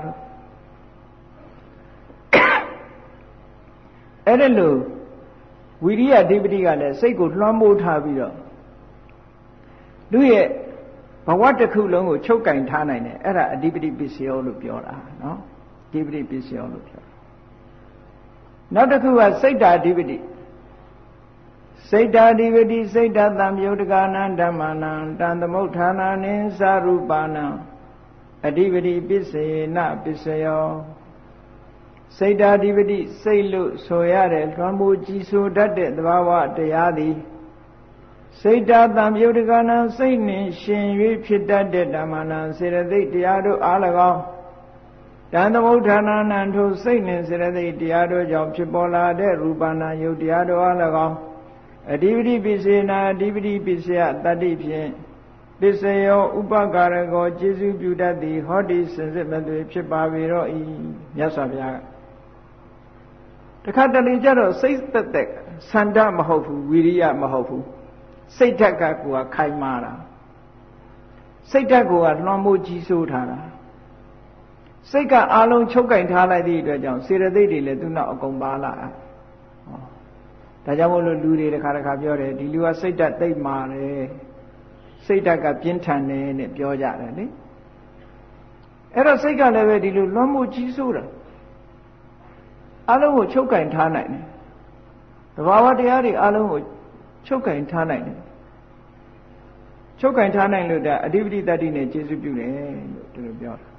အဲ့ဒါလို့ဝီရိယအဓိပတိကလည်းစိတ်ကိုလွှမ်းမိုးထားပြီးတော့သူရဲ့ဘဝတစ်ခုလုံးကိုချုပ်ကင်ထားနိုင်တယ်အဲ့ဒါအဓိပတိပစ္စယောလို့ပြောတာနော်အဓိပတိပစ္စယောလို့ပြောနောက်တစ်ခုကစိတ်ဓာအဓိပတိစိတ်ဓာအဓိပတိစိတ်ဓာတံယုတ်တကနံဓမ္မနံတံသမုဋ္ဌာနာနိသရူပနံအဓိပတိပစ္စေနပစ္စယောစိတ်ဓာအဓိပတိစိတ်လို့ဆိုရတဲ့လွှမ်းမိုးကြည်ဆိုတတ်တဲ့သဘာဝတရားသည်စိတ်ဓာတံယုတ်တကနံစိတ်နှင့်ရှင်၍ဖြစ်တတ်တဲ့ဓမ္မနံစေတသိက်တရားတို့အား၎င်းတန်သမုဋ္ဌာနာနံထိုစိတ်နှင့်စေတသိက်တရားတို့ကြောင့်ဖြစ်ပေါ်လာတဲ့ရူပနာယုတ်တရားတို့အား၎င်းအဓိပတိပစ္စေနာအဓိပတိပစ္စယတတ္တိဖြင့်ပစ္စယောဥပကာရကောကျေစုပြုတတ်သည်ဟောဒီစင်စစ်မသွေဖြစ်ပါပေတော့ဤမြတ်စွာဘုရားကတခါတလေကျတော့စိတ်သက်သက်ဆန္ဒမဟုတ်ဘူးဝီရိယမဟုတ်ဘူးစိတ်ဓာတ်ကကိုယ်ကခိုင်မာတာစိတ်ဓာတ်ကိုယ်ကလွှမ်းမိုးကြီးစိုးထားတာစိတ်ကအာလုံးချုပ်ကင်ထားလိုက်သည့်အတွက်ကြောင့်စေတသိက်တွေလည်းသူ့နောက်အကုန်ပါလာဒါကြောင့်မို့လို့လူတွေတစ်ခါပြောတယ်ဒီလူကစိတ်ဓာတ်သိမ့်မာတယ်စိတ်ဓာတ်ကပြင်းထန်တယ်နဲ့ပြောကြတယ်လေအဲ့တော့စိတ်ကလည်းပဲဒီလိုလွှမ်းမိုးကြီးစိုးတာအလုံးကိုချုပ်ကင်ထားနိုင်တယ်တဘာဝတရားတွေအလုံးကိုချုပ်ကင်ထားနိုင်တယ်ချုပ်ကင်ထားနိုင်လို့ဒါအဓိပတိတတ္တိနဲ့ကျေစုပြုတယ်လို့ဒီလိုပြောတာ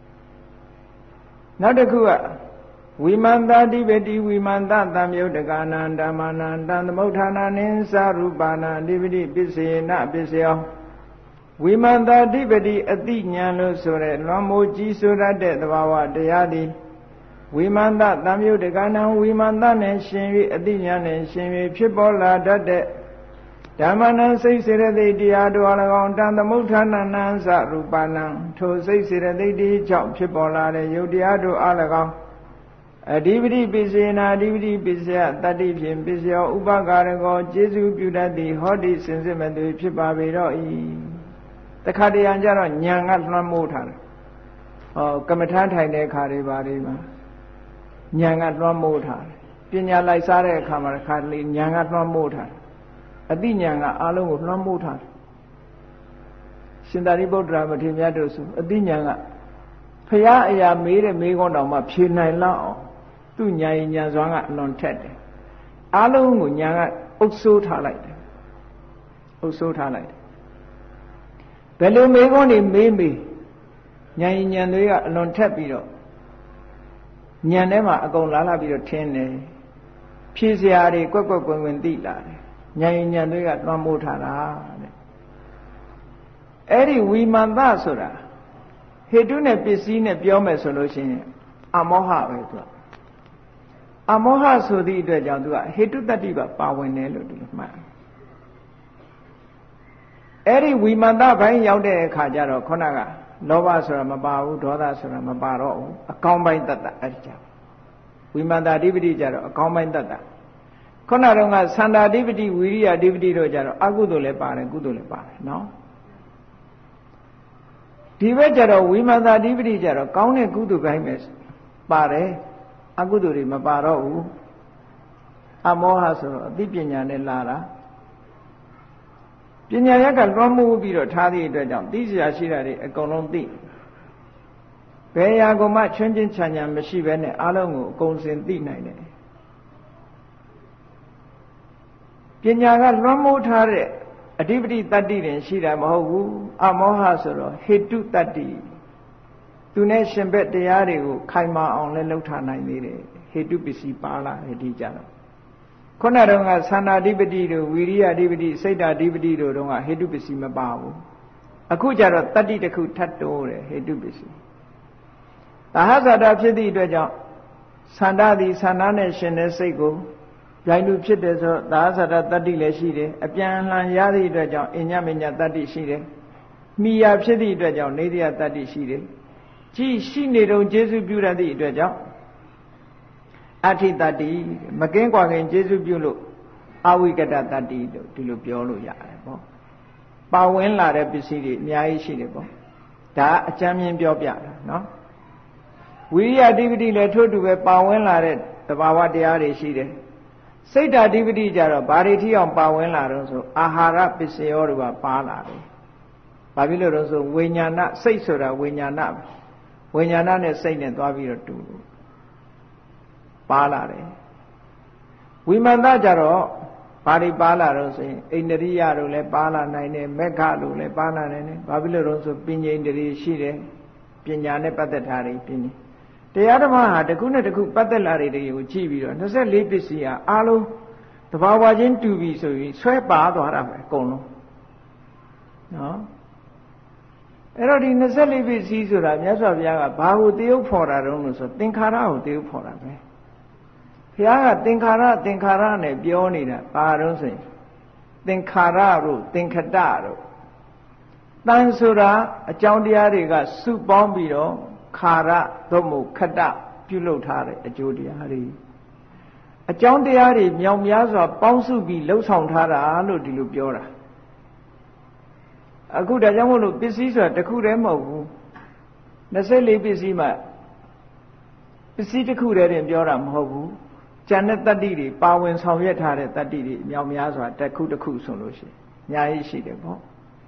နောက်တစ်ခုကဝိမန္တတိပတိဝိမန္တသံယုတ်တကနံဓမ္မနံတံသမုဋ္ဌာနာနိသရူပနာအဓိပတိပစ္စေနပစ္စယောဝိမန္တတိပတိအတိညာလို့ဆိုတဲ့လွန်မိုးကြီးဆိုရတဲ့သဘာဝတရားသည်ဝိမာန်တသံယုတ်တကနံဝိမာန်တနဲ့ရှင်၍အတိညာနဲ့ရှင်၍ဖြစ်ပေါ်လာတတ်တဲ့ဓမ္မနံစိတ်စေတသိက်တရားတို့၎င်းတန်သမုဋ္ဌာနနံသရူပနံထိုစိတ်စေတသိက်ဒီကြောင့်ဖြစ်ပေါ်လာတဲ့ယုတ်တရားတို့အား၎င်းအဓိပတိပိစေနာအဓိပတိပိစယတတ္တိဖြင့်ပိစယောဥပကာရကောကျေစုပြုတတ်သည်ဟောတိစင်စစ်မဲ့သူဖြစ်ပါပေတော့၏တခါတရံကြတော့ညာကလွှမ်းမိုးထားတယ်ကမ္မထာထိုင်တဲ့အခါတွေပါတွေမှာညာကလွှမ်းမိုးထားတယ်ပညာလိုက်စားတဲ့အခါမှာတစ်ခါတလေညာကလွှမ်းမိုးထားတယ်အတိညာကအားလုံးကိုလွှမ်းမိုးထားတယ်ရှင်သာရိပုတ္တရာမထေရမြတ်တို့ဆိုအတိညာကဖရာအရာမေးတဲ့မေးခွန်းတောင်မှဖြေနိုင်လောက်အောင်သူ့ညာရင်ညာစွမ်းကအလွန်ထက်တယ်အားလုံးကိုညာကအုပ်စိုးထားလိုက်တယ်အုပ်စိုးထားလိုက်တယ်ဘယ်လိုမေးခွန်းတွေမေးညာရင်ညာတွေကအလွန်ထက်ပြီးတော့ညာထဲမှာအကုန်လာပြီးတော့ထင်းတယ်ဖြေစရာတွေကွက်ကွက်ကွင်ကွင်သိလာတယ်ညာရင်ညာတွေကလွှမ်းမိုးထားတာတဲ့အဲ့ဒီဝိမာန်သဆိုတာဟေတုနဲ့ပစ္စည်းနဲ့ပြောမယ်ဆိုလို့ရှိရင်အမောဟပဲသူကအမောဟဆိုသည့်အတွက်ကြောင့်သူကဟေတုတ္တိပါဝင်တယ်လို့ဒီလိုမှတ်အဲ့ဒီဝိမာန်သဘိုင်းရောက်တဲ့အခါကျတော့ခုနကလောဘဆိုတာမပါဘူးဒေါသဆိုတာမပါတော့ဘူးအကောင်းပိုင်းတတ္တအဲ့ဒီကြောင့်ဝိမာန်သအဓိပတိကျတော့အကောင်းပိုင်းတတ္တခုနတုန်းကသန္တာအဓိပတိဝိရိယအဓိပတိတို့ကျတော့အကုသိုလ်လည်းပါတယ်ကုသိုလ်လည်းပါတယ်နော်ဒီဘက်ကျတော့ဝိမာန်သအဓိပတိကျတော့ကောင်းတဲ့ကုသိုလ်ပိုင်းပဲပါတယ်အကုသိုလ်တွေမပါတော့ဘူးအမောဟဆိုတော့အသိပညာနဲ့လာတာပညာရက်ကလွှမ်းမိုးပြီးတော့ထားသည့်အတွက်ကြောင့်သိစရာရှိတာတွေအကုန်လုံးသိဘယ်ရာကိုမှချွင်းချင်းချမ်းချမ်းမရှိဘဲနဲ့အားလုံးကိုအကုန်စင်သိနိုင်တယ်ပညာကလွှမ်းမိုးထားတဲ့အဓိပတိတတ္တိတွေရှိတာမဟုတ်ဘူးအမောဟဆိုတော့ဟေတုတတ္တိသူနဲ့ရှင်ဘက်တရားတွေကိုခိုင်မာအောင်လည်းလှုပ်ထားနိုင်သေးတယ်ဟေတုပစ္စည်းပါလာတယ်ဒီကြတော့ခုနတုန်းကသန္တာဓိပတိတို့ဝိရိယဓိပတိစိတ်ဓာဓိပတိတို့တုန်းကဟေတုပစ္စည်းမပါဘူးအခုကျတော့တတ္တိတစ်ခုထပ်တိုးတယ်ဟေတုပစ္စည်းသဟဇာတာဖြစ်သည့်အတွက်ကြောင့်သန္တာသည်သန္တာနဲ့ရှင်တဲ့စိတ်ကိုပြိုင်တူဖြစ်တယ်ဆိုတော့သဟဇာတာတတ္တိလည်းရှိတယ်အပြန်အလှန်ရသည့်အတွက်ကြောင့်အညမညတတ္တိရှိတယ်မိယာဖြစ်သည့်အတွက်ကြောင့်နေတယတတ္တိရှိတယ်ကြည်ရှိနေတုံကျေစုပြုရသည့်အတွက်ကြောင့်အဋ္ဌိတတ္တိမကင်းကွာခင်ကျေစုပြုလို့အဝိကတတတ္တိလို့ဒီလိုပြောလို့ရတယ်ပေါ့ပါဝင်လာတဲ့ပစ္စည်းတွေအများကြီးရှိတယ်ပေါ့ဒါအကျမ်းမြင်ပြောပြတာနော်ဝိရိယဓိပတိလည်းထို့တူပဲပါဝင်လာတဲ့သဘာဝတရားတွေရှိတယ်စိတ်ဓာဓိပတိကြတော့ဘာတွေထိအောင်ပါဝင်လာတော့ဆိုအာဟာရပစ္စယောတွေကပါလာတယ်ဘာဖြစ်လို့လဲဆိုဝိညာဏစိတ်ဆိုတာဝိညာဏဝိညာဏနဲ့စိတ်နဲ့သွားပြီးတော့တူလို့ပါလာတယ်ဝိမာန်သကြတော့ဘာတွေပါလာတော့ဆိုရင်အိန္ဒြိယတို့လည်းပါလာနိုင်တယ်မက္ခတို့လည်းပါလာနိုင်တယ်ဘာဖြစ်လို့လဲဆိုပညာဣန္ဒြိရှိတယ်ပညာနဲ့ပတ်သက်တာတွေပညာတရားဓမ္မဟာတစ်ခုနဲ့တစ်ခုပတ်သက်လာတွေကိုကြည့်ပြီးတော့24ပစ္စည်းဟာအားလုံးတဘာဝချင်းတူပြီဆိုရင်ဆွဲပါသွားတာပဲအကုန်လုံးနော်အဲ့တော့ဒီ24ပစ္စည်းဆိုတာမြတ်စွာဘုရားကဘာကိုတယုတ်ဖော်တာတုံးလို့ဆိုသင်္ခါရကိုတယုတ်ဖော်တာပဲဘုရားကသင်္ခါရနဲ့ပြောနေတာဘာတုံးဆိုရင်သင်္ခါရတို့သင်္ခတတို့တန်ဆိုတာအကြောင်းတရားတွေကစုပေါင်းပြီးတော့ခါရသို့မဟုတ်ခတပြုလုပ်ထားတဲ့အကျိုးတရားတွေအကြောင်းတရားတွေမြောင်များစွာပေါင်းစုပြီးလှုပ်ဆောင်ထားတာလို့ဒီလိုပြောတာအခုဒါကြောင့်မို့လို့ပစ္စည်းဆိုတာတစ်ခုတည်းမဟုတ်ဘူး24ပစ္စည်းမှာပစ္စည်းတစ်ခုတည်းတင်ပြောတာမဟုတ်ဘူးကျန်တဲ့တတ္တိတွေပါဝင်ဆောင်ရွက်ထားတဲ့တတ္တိတွေမြောင်များစွာတစ်ခုတစ်ခုဆိုလို့ရှိရင်အများကြီးရှိတယ်ပေါ့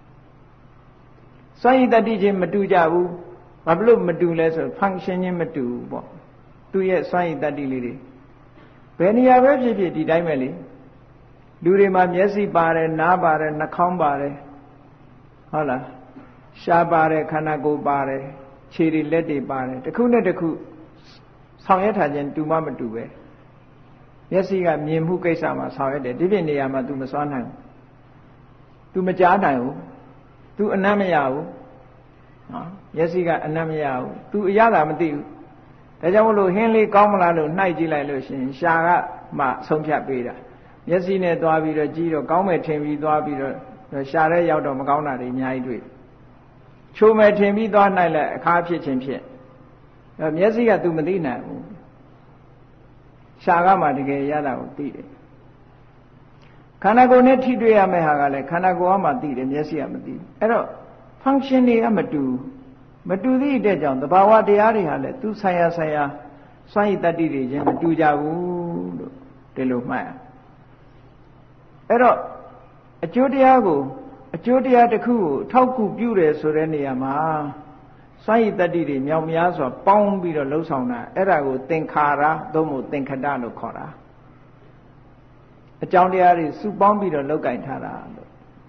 စွမ်းရည်တတ္တိချင်းမတူကြဘူးဘာဖြစ်လို့မတူလဲဆို function ချင်းမတူဘူးပေါ့သူရဲ့စွမ်းရည်တတ္တိလေးတွေဘယ်နေရာပဲဖြစ်ဖြစ်ဒီတိုင်းပဲလေလူတွေမှာမျက်စိပါတယ်နားပါတယ်နှာခေါင်းပါတယ်ဟုတ်လားရှားပါတယ်ခန္ဓာကိုယ်ပါတယ်ခြေတွေလက်တွေပါတယ်တစ်ခုနဲ့တစ်ခုဆောင်ရွက်ထားခြင်းတူမှမတူပဲမျက်စိကမြင်မှုကိစ္စမှာဆောင်ရွက်တယ်ဒီပြင်နေရာမှာ तू မစွမ်းနိုင်ဘူး तू မကြားနိုင်ဘူး तू အနတ်မရဘူးနော်မျက်စိကအနတ်မရဘူး तू အရသာမသိဘူးဒါကြောင့်မလို့ဟင်းလေးကောင်းမလားလို့နှိုက်ကြည့်လိုက်လို့ရှိရင်ရှာကမှဆုံးဖြတ်ပေးတာမျက်စိနဲ့သွားပြီးတော့ကြည့်တော့ကောင်းမယ်ထင်ပြီးသွားပြီးတော့ရှာတဲ့ရောက်တော့မကောင်းတာတွေအများကြီးတွေ့ချိုမယ်ထင်ပြီးသွားနှိုက်လိုက်အခါဖြစ်ခြင်းဖြစ်မျက်စိကသူမသိနိုင်ဘူးရှာကမှတကယ်ရတာကိုသိတယ်ခန္ဓာကိုယ်နဲ့ထိတွေ့ရမယ့်ဟာကလည်းခန္ဓာကိုယ်ကမှသိတယ်မျက်စိကမသိဘူးအဲ့တော့ function တွေကမတူသည့်အတွက်ကြောင့်သဘာဝတရားတွေဟာလည်းသူဆိုင်ရာစွမ်းရည်တတ္တိတွေချင်းမတူကြဘူးလို့ဒီလိုမှတ်ရအဲ့တော့အကျိုးတရားတစ်ခုကိုထောက်ကူပြုတယ်ဆိုတဲ့နေရာမှာစွမ်းရည်တတ္တိတွေမြောက်များစွာပေါင်းပြီးတော့လှုပ်ဆောင်တာအဲ့ဒါကိုသင်္ခါရသို့မဟုတ်သင်္ခတလို့ခေါ်တာအကြောင်းတရားတွေစုပေါင်းပြီးတော့လောက်ကင်ထားတာလို့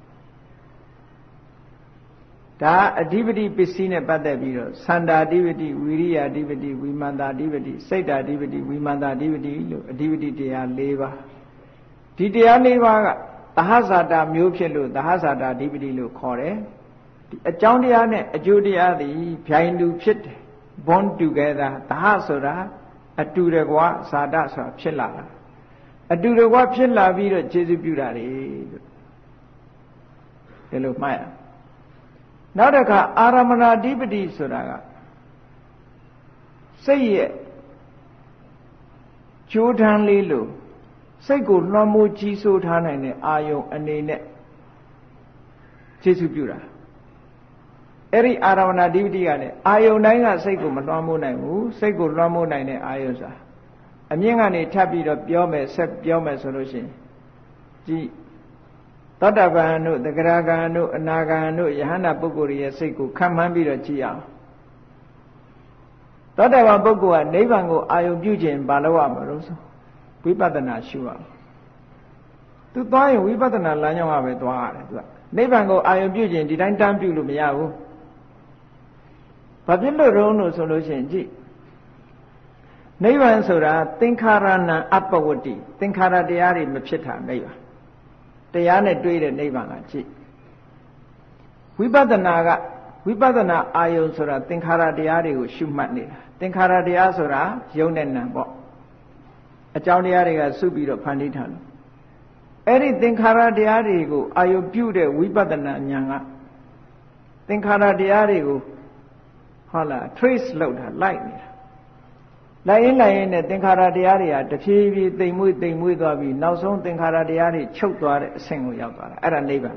ဒါအဓိပတိပစ္စည်းနဲ့ပတ်သက်ပြီးတော့သန္တာဓိပတိဝိရိယဓိပတိဝိမာန်တာဓိပတိစိတ်တာဓိပတိဝိမာန်တာဓိပတိလို့အဓိပတိတရား၄ပါးဒီတရား၄ပါးကသဟဇာတာမျိုးဖြစ်လို့သဟဇာတာဓိပတိလို့ခေါ်တယ်ဒီအကြောင်းတရားနဲ့အကျိုးတရားသည်ဖြိုင်တူဖြစ်တယ် bond together သဟဆိုတာအတူတကွဇာတဆိုတာဖြစ်လာတာအတူတကွဖြစ်လာပြီးတော့ခြေစွပြုတာတွေလို့ဒီလိုမှတ်ရနောက်တစ်ခါအာရမဏဓိပတိဆိုတာကစိတ်ရဲ့ကြိုးထမ်းလေးလို့စိတ်ကိုလွှမ်းမိုးကြီးစိုးထားနိုင်တဲ့အာယုံအနေနဲ့ခြေစွပြုတာအဲ့ဒီအာရမဏဓိပတိကလည်းအာယုံတိုင်းကစိတ်ကိုမလွှမ်းမိုးနိုင်ဘူးစိတ်ကိုလွှမ်းမိုးနိုင်တဲ့အာယုံဆိုတာအမြင့်ကနေထပ်ပြီးတော့ပြောမယ်ဆက်ပြောမယ်ဆိုလို့ရှိရင်ကြည်သောတာပန်တို့သဂရဂံတို့အနာဂံတို့ယဟန္တာပုဂ္ဂိုလ်ရဲ့စိတ်ကိုခံမှန်းပြီးတော့ကြည့်အောင်သောတာပန်ပုဂ္ဂိုလ်ကနိဗ္ဗာန်ကိုအာယုံပြုခြင်းဘာလို့ရမလို့ဆိုဝိပဿနာရှုရအောင်သူသွားရင်ဝိပဿနာလမ်းကြောင်းကပဲသွားရတယ်သူကနိဗ္ဗာန်ကိုအာယုံပြုခြင်းဒီတိုင်းတန်းပြုလို့မရဘူးဘာဖြစ်လို့ရုံးလို့ဆိုလို့ရှိရင်ကြည့်နိဗ္ဗာန်ဆိုတာသင်္ခါရဏံအပ္ပဝတ္တိသင်္ခါရတရားတွေမဖြစ်တာနိဗ္ဗာန်တရားနဲ့တွေ့တဲ့နိဗ္ဗာန်ကကြည့်ဝိပဿနာအာယုံဆိုတာသင်္ခါရတရားတွေကိုရှုမှတ်နေတာသင်္ခါရတရားဆိုတာယုံနဲ့နံပေါ့အကြောင်းတရားတွေကစုပြီးတော့ဖန်တီးထားလို့အဲ့ဒီသင်္ခါရတရားတွေကိုအာယုံပြုတဲ့ဝိပဿနာဉာဏ်ကသင်္ခါရတရားတွေကိုဟုတ်လား trace လုပ်တာလိုက်နေတာလိုက်ရင်နဲ့သင်္ခါရတရားတွေဟာတဖြည်းဖြည်းတိမ်မွေ့သွားပြီးနောက်ဆုံးသင်္ခါရတရားတွေချုပ်သွားတဲ့အဆင့်ကိုရောက်သွားတာအဲ့ဒါနိဗ္ဗာန်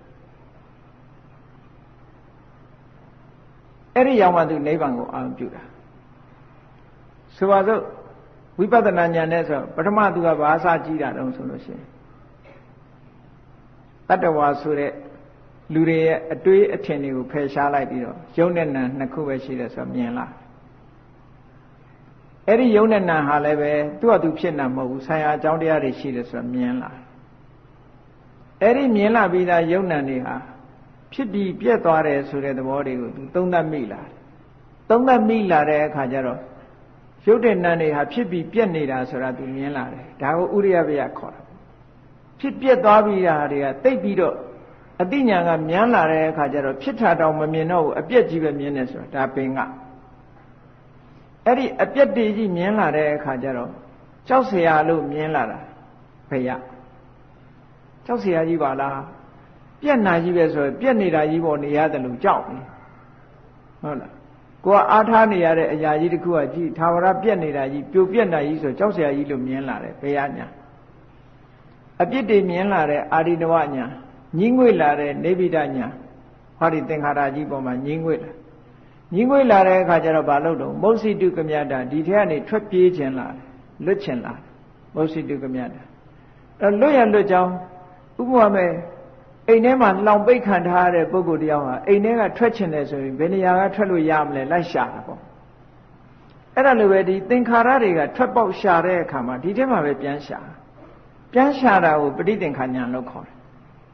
အဲ့ဒီရောက်မှသူနိဗ္ဗာန်ကိုအာရုံပြုတာဆိုပါစို့ဝိပဿနာဉာဏ်နဲ့ဆိုပထမသူကဘာသာကြည့်တာတုံးဆိုလို့ရှိရင်တတ္တဝါဆိုတဲ့လူတွေရဲ့အတွေးအထင်တွေကိုဖယ်ရှားလိုက်ပြီးတော့ယုံနဲ့နံနှစ်ခုပဲရှိတယ်ဆိုတော့မြင်လားအဲ့ဒီယုံနဲ့နံဟာလည်းပဲသူ့ဟာသူဖြစ်နေမဟုတ်ဘူးဆံရအကြောင်းတရားတွေရှိတယ်ဆိုတော့မြင်လားအဲ့ဒီမြင်လာပြီးသားယုံနံတွေဟာဖြစ်ပြီးပြက်သွားတယ်ဆိုတဲ့သဘောတွေကိုသူသုံးသပ်မိလာတဲ့အခါကျတော့ရုပ်တဲ့နံတွေဟာဖြစ်ပြီးပြက်နေတာဆိုတာသူမြင်လာတယ်ဒါကိုဥရိယပယခေါ်တာဖြစ်ပြက်သွားပြီးတာတွေကတိတ်ပြီးတော့အတိညာကမြန်းလာတဲ့အခါကျတော့ဖြစ်တာတောင်မမြင်တော့ဘူးအပြက်ကြီးပဲမြင်နေဆိုတာဒါပင်ကအဲ့ဒီအပြက်တွေကြီးမြင်လာတဲ့အခါကျတော့ကြောက်เสียလို့မြင်လာတာဖေရကြောက်เสียကြီးပါလားပြက်နာကြီးပဲဆိုရင်ပြက်နေတာကြီးပေါ်နေရတယ်လို့ကြောက်နေဟုတ်လားကိုကအားထားနေရတဲ့အရာကြီးတစ်ခုကကြည့်သာဝရပြက်နေတာကြီးပြိုပြက်နေတာကြီးဆိုကြောက်เสียကြီးလို့မြင်လာတယ်ဖေရညာအပြစ်တွေမြင်လာတဲ့အာရိနဝညာညင်းငွေ့လာတဲ့နေဗိဒညာဟောဒီသင်္ခါရကြီးပေါ်မှာညင်းငွေ့လာတဲ့အခါကျတော့ဘာလို့တော့မௌစိတုကမြတာဒီထဲကနေထွက်ပြေးခြင်းလာလွတ်ခြင်းလာမௌစိတုကမြတာအဲလွတ်ရလွတ်ကြောင်းဥပမာမဲ့အိမ်ထဲမှာလောင်ပိတ်ခံထားရတဲ့ပုဂ္ဂိုလ်တယောက်ဟာအိမ်ထဲကထွက်ခြင်းတယ်ဆိုရင်ဘယ်နေရာကထွက်လို့ရမလဲလိုက်ရှာတာပေါ့အဲ့ဒါလိုပဲဒီသင်္ခါရတွေကထွက်ပေါက်ရှာတဲ့အခါမှာဒီထဲမှာပဲပြန်ရှာတာကိုပဋိသင်္ခါဉာဏ်လို့ခေါ်တယ်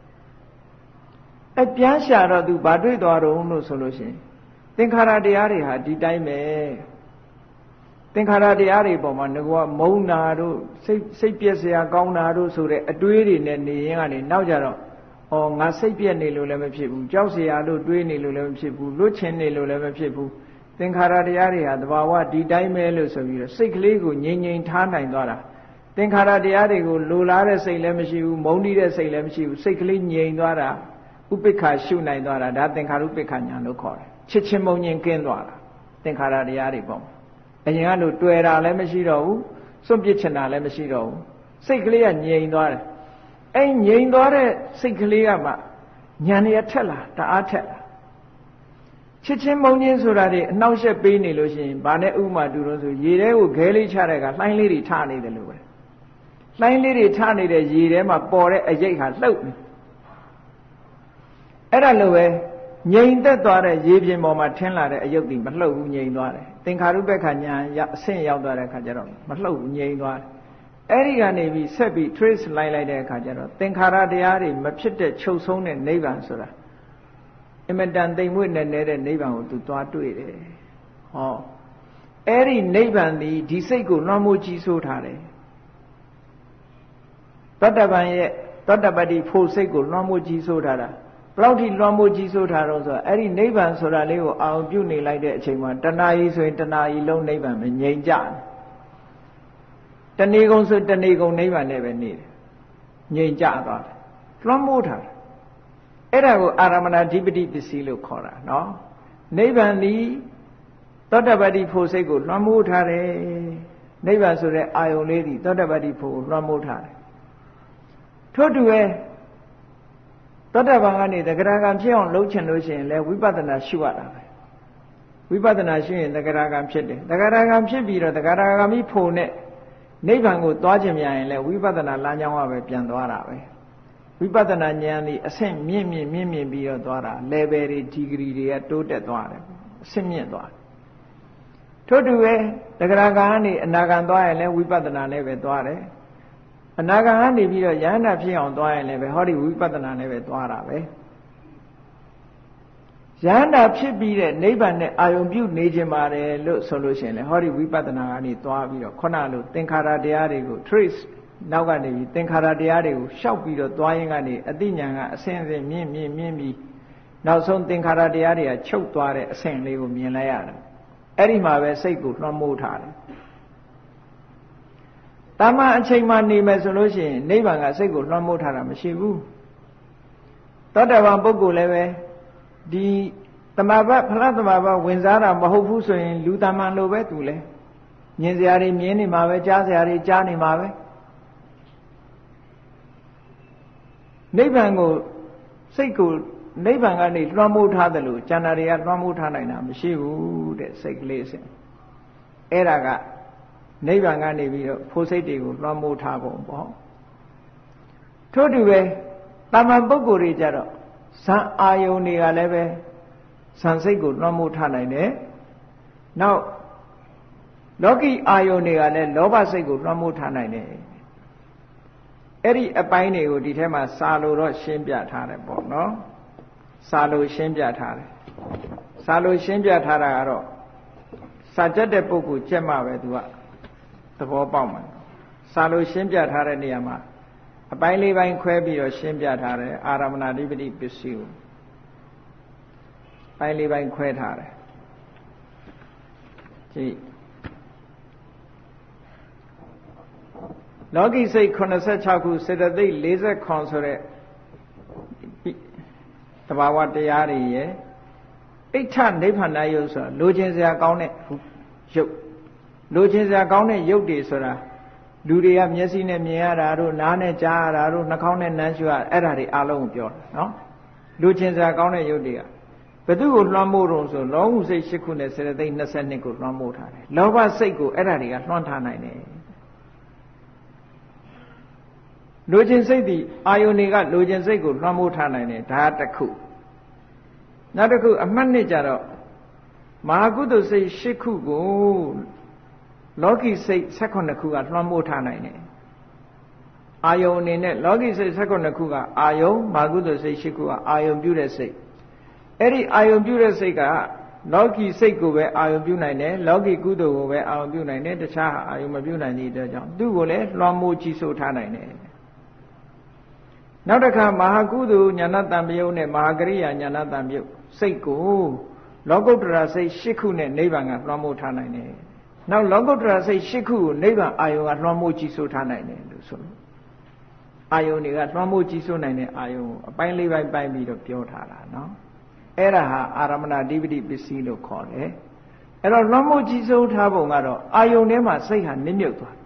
အဲပြန်ရှာတော့သူဘာတွေ့သွားတော့လို့ဆိုလို့ရှိရင်သင်္ခါရတရားတွေဟာဒီတိုင်းပဲသင်္ခါရတရားတွေပေါ်မှာငကောမုန်းတာတို့စိတ်ပြက်စရာကောင်းတာတို့ဆိုတဲ့အတွေးတွေနဲ့နေရင်ကနေနောက်ကြတော့ဩငါစိတ်ပြက်နေလို့လည်းမဖြစ်ဘူးကြောက်စရာလို့တွေးနေလို့လည်းမဖြစ်ဘူးလွတ်ချင်နေလို့လည်းမဖြစ်ဘူးသင်္ခါရတရားတွေဟာသဘာဝဒီတိုင်းပဲလို့ဆိုပြီးတော့စိတ်ကလေးကိုငြိမ်ငြိမ်ထားနိုင်သွားတာသင်္ခါရတရားတွေကိုလိုလားတဲ့စိတ်လည်းမရှိဘူးမုန်းတီးတဲ့စိတ်လည်းမရှိဘူးစိတ်ကလေးငြိမ်သွားတာဥပိ္ပခာရှုနိုင်သွားတာဒါသင်္ခါရုပ္ပခာဉာဏ်လို့ခေါ်တယ်ချစ်ချင်းမုန်းချင်းကင်းသွားတာသင်္ခါရတရားတွေပေါ့အရင်ကလို့တွေ့တာလည်းမရှိတော့ဘူးစွန့်ပစ်ချင်တာလည်းမရှိတော့ဘူးစိတ်ကလေးကငြိမ်သွားတယ်အဲငြိမ်သွားတဲ့စိတ်ကလေးကမှဉာဏ်ရထက်လာတအားထက်လာချစ်ချင်းမုန်းချင်းဆိုတာတွေအနှောက်အယှက်ပေးနေလို့ရှိရင်ဘာနဲ့ဥပမာတူလို့ဆိုရေထဲကိုခဲလေးချတဲ့ကလှိုင်းလေးတွေထနေတယ်လို့ပဲလှိုင်းလေးတွေထနေတဲ့ရေထဲမှာပေါ်တဲ့အရိပ်ဟာလှုပ်နေအဲ့ဒါလိုပဲငြိမ်သက်သွားတဲ့ရေပြင်ပေါ်မှာထင်းလာတဲ့အယုတ်တွေမလှုပ်ဘူးငြိမ်သွားတယ်သင်္ခါရုပ္ပခာဉာဏ်အဆင့်ရောက်သွားတဲ့အခါကျတော့မလှုပ်ဘူးငြိမ်သွားတယ်အဲ့ဒီကနေပြီးဆက်ပြီး trace လိုက်တဲ့အခါကျတော့သင်္ခါရတရားတွေမဖြစ်တဲ့ချုပ်ဆုံးတဲ့နိဗ္ဗာန်ဆိုတာအမတန်သိမ်မွေ့နေတဲ့နိဗ္ဗာန်ကိုသူသွားတွေ့တယ်ဟောအဲ့ဒီနိဗ္ဗာန်ဒီစိတ်ကိုလွှမ်းမိုးကြီးစိုးထားတယ်သောတပန်ရဲ့သောတပတ္တိဖို့စိတ်ကိုလွှမ်းမိုးကြီးစိုးထားတာဘယ်လောက်ထိလွှမ်းမိုးကြီးစိုးထားတော့ဆိုတော့အဲ့ဒီနိဗ္ဗာန်ဆိုတာလေးကိုအာရုံပြုနေလိုက်တဲ့အချိန်မှာတဏှာကြီးဆိုရင်တဏှာကြီးလုံးနိဗ္ဗာန်ပဲငြိမ်ကြတယ်တဏှေကုံဆိုတဏှေကုံနိဗ္ဗာန်နဲ့ပဲနေတယ်ငြိမ်ကြသွားတယ်လွှမ်းမိုးထားတယ်အဲ့ဒါကိုအာရမဏဓိပတိပစ္စည်းလို့ခေါ်တာနော်နိဗ္ဗာန်ဒီသောတပတ္တိဖို့စိတ်ကိုလွှမ်းမိုးထားတယ်နိဗ္ဗာန်ဆိုတဲ့အာယုန်လေးဒီသောတပတ္တိဖို့ကိုလွှမ်းမိုးထားတယ်ထို့တူပဲသောတပန်ကနေသဂရဂံဖြစ်အောင်လုပ်ချင်လို့ရှိရင်လည်းဝိပဿနာရှုရတာပဲဝိပဿနာရှုရင်သဂရဂံဖြစ်တယ်သဂရဂံဖြစ်ပြီးတော့သဂရဂံမိဖို့နဲ့နိဗ္ဗာန်ကိုသွားခြင်းများရင်လည်းဝိပဿနာလမ်းကြောင်းကပဲပြန်သွားတာပဲဝိပဿနာဉာဏ်ဒီအဆင့်မြင့်ပြီးတော့သွားတာ level တွေ degree တွေကတိုးတက်သွားတယ်အဆင့်မြင့်သွားတယ်ထို့တူပဲသဂရဂံကနေအနာဂံသွားရင်လည်းဝိပဿနာနဲ့ပဲသွားတယ်အနာဂံကနေပြီးတော့ယန္တာဖြစ်အောင်သွားရင်လည်းပဲဟောဒီဝိပဿနာနဲ့ပဲသွားတာပဲယန္တာဖြစ်ပြီးတဲ့နိဗ္ဗာန်နဲ့အာယုံပြုနေခြင်းပါတယ်လို့ဆိုလို့ရှိရင်လည်းဟောဒီဝိပဿနာကနေသွားပြီးတော့ခုနလိုသင်္ခါရတရားတွေကို trace နောက်ကနေပြီးသင်္ခါရတရားတွေကိုရှောက်ပြီးတော့သွားရင်ကနေအတိညာဏ်ကအဆင့်မြင့်ပြီးနောက်ဆုံးသင်္ခါရတရားတွေကချုပ်သွားတဲ့အဆင့်လေးကိုမြင်လိုက်ရတယ်အဲ့ဒီမှာပဲစိတ်ကိုလွှမ်းမိုးထားတယ်တာမန်အချိန်မှနေမယ်ဆိုလို့ရှိရင်နိဗ္ဗာန်ကစိတ်ကိုလွှမ်းမိုးထားတာမရှိဘူးသောတပန်ပုဂ္ဂိုလ်လည်းပဲဒီတမဘဖလားတမဘဝင်စားတာမဟုတ်ဘူးဆိုရင်လူတမန်လိုပဲသူလဲမြင်စရာတွေမြင်နေမှာပဲကြားစရာတွေကြားနေမှာပဲနိဗ္ဗာန်ကိုစိတ်ကိုနိဗ္ဗာန်ကနေလွှမ်းမိုးထားတယ်လို့ကျန်တာတွေကလွှမ်းမိုးထားနိုင်တာမရှိဘူးတဲ့စိတ်ကလေးစဉ်အဲ့ဒါကနိဗ္ဗာန်ကနေပြီးတော့ဖို့စိတ်တွေကိုလွှမ်းမိုးထားပုံပေါ့ထို့တူပဲတာမန်ပုဂ္ဂိုလ်တွေကြတော့ဇံအာယုန်တွေကလည်းပဲဇံစိတ်ကိုလွှမ်းမိုးထားနိုင်တယ်နောက်လောကီအာယုန်တွေကလည်းလောဘစိတ်ကိုလွှမ်းမိုးထားနိုင်တယ်အဲ့ဒီအပိုင်းတွေကိုဒီထဲမှာစာလို့တော့ရှင်းပြထားတယ်ပေါ့နော်စာလို့ရှင်းပြထားတယ်စာလို့ရှင်းပြထားတာကတော့စာကြက်တဲ့ပုဂ္ဂိုလ်ကြက်မှပဲသူကသဘောပေါက်မှာစာလို့ရှင်းပြထားတဲ့နေရာမှာအပိုင်းလေးပိုင်းခွဲပြီးတော့ရှင်းပြထားတယ်အာရမဏဓိပတိပစ္စည်းကိုပိုင်းလေးပိုင်းခွဲထားတယ်ကြည့်လောကီစိတ်86ခုစေတသိက်40ခွန်ဆိုတဲ့တဘာဝတရားတွေရဲ့ဣဋ္ဌနိဗ္ဗာန်ယုတ်ဆိုတာလိုချင်စရာကောင်းတဲ့ယုတ်လိုချင်စရာကောင်းတဲ့ယုတ်တွေဆိုတာလူတွေကမျက်စိနဲ့မြင်ရတာတို့နားနဲ့ကြားရတာတို့နှာခေါင်းနဲ့နမ်းရှုရအဲ့ဒါတွေအလုံးကိုပြောတာနော်လိုချင်စရာကောင်းတဲ့ယုတ်တွေကဘယ်သူ့ကိုလွှမ်းမိုးတော့ဆိုလောဟုစိတ်8ခုနဲ့စေတသိက်22ကိုလွှမ်းမိုးထားတယ်လောဘစိတ်ကိုအဲ့ဒါတွေကလွှမ်းထားနိုင်တယ်လိုချင်စိတ်ဒီအာယုန်တွေကလိုချင်စိတ်ကိုလွှမ်းမိုးထားနိုင်တယ်ဒါတစ်ခုနောက်တစ်ခုအမှတ်နှစ်ကြတော့မဟာကုသိုလ်စိတ်8ခုကိုလောကီစိတ်18ခုကလွှမ်းမိုးထားနိုင်တယ်အာယုန်အနေနဲ့လောကီစိတ်18ခုကအာယုန်မဟာကုသိုလ်စိတ်8ခုကအာယုန်ပြုတဲ့စိတ်အဲ့ဒီအာယုန်ပြုတဲ့စိတ်ကလောကီစိတ်ကိုပဲအာယုန်ပြုနိုင်တယ်လောကီကုသိုလ်ကိုပဲအာယုန်ပြုနိုင်တယ်တခြားအာယုန်မပြုနိုင်တဲ့အတွက်ကြောင့်သူ့ကိုလည်းလွှမ်းမိုးကြီးစိုးထားနိုင်တယ်နောက်တစ်ခါမဟာကုသိုလ်ဉာဏတံပယုတ်နဲ့မဟာကရိယာဉာဏတံပယုတ်စိတ်ကိုလောကုတ္တရာစိတ်၈ခုနဲ့နိဗ္ဗာန်ကလွှမ်းမိုးထားနိုင်တယ်နောက်လောကုတ္တရာစိတ်၈ခုကိုနိဗ္ဗာန်အာယုံကလွှမ်းမိုးကြီးစိုးထားနိုင်တယ်လို့ဆိုလို့အာယုံတွေကလွှမ်းမိုးကြီးစိုးနိုင်တဲ့အာယုံအပိုင်း၄ပိုင်းပိုင်းပြီးတော့ပြောထားတာနော်အဲ့ဒါဟာအာရမဏဓိပတိပစ္စည်းလို့ခေါ်တယ်အဲ့တော့လွှမ်းမိုးကြီးစိုးထားပုံကတော့အာယုံထဲမှာစိတ်ဟာနစ်မြုပ်သွား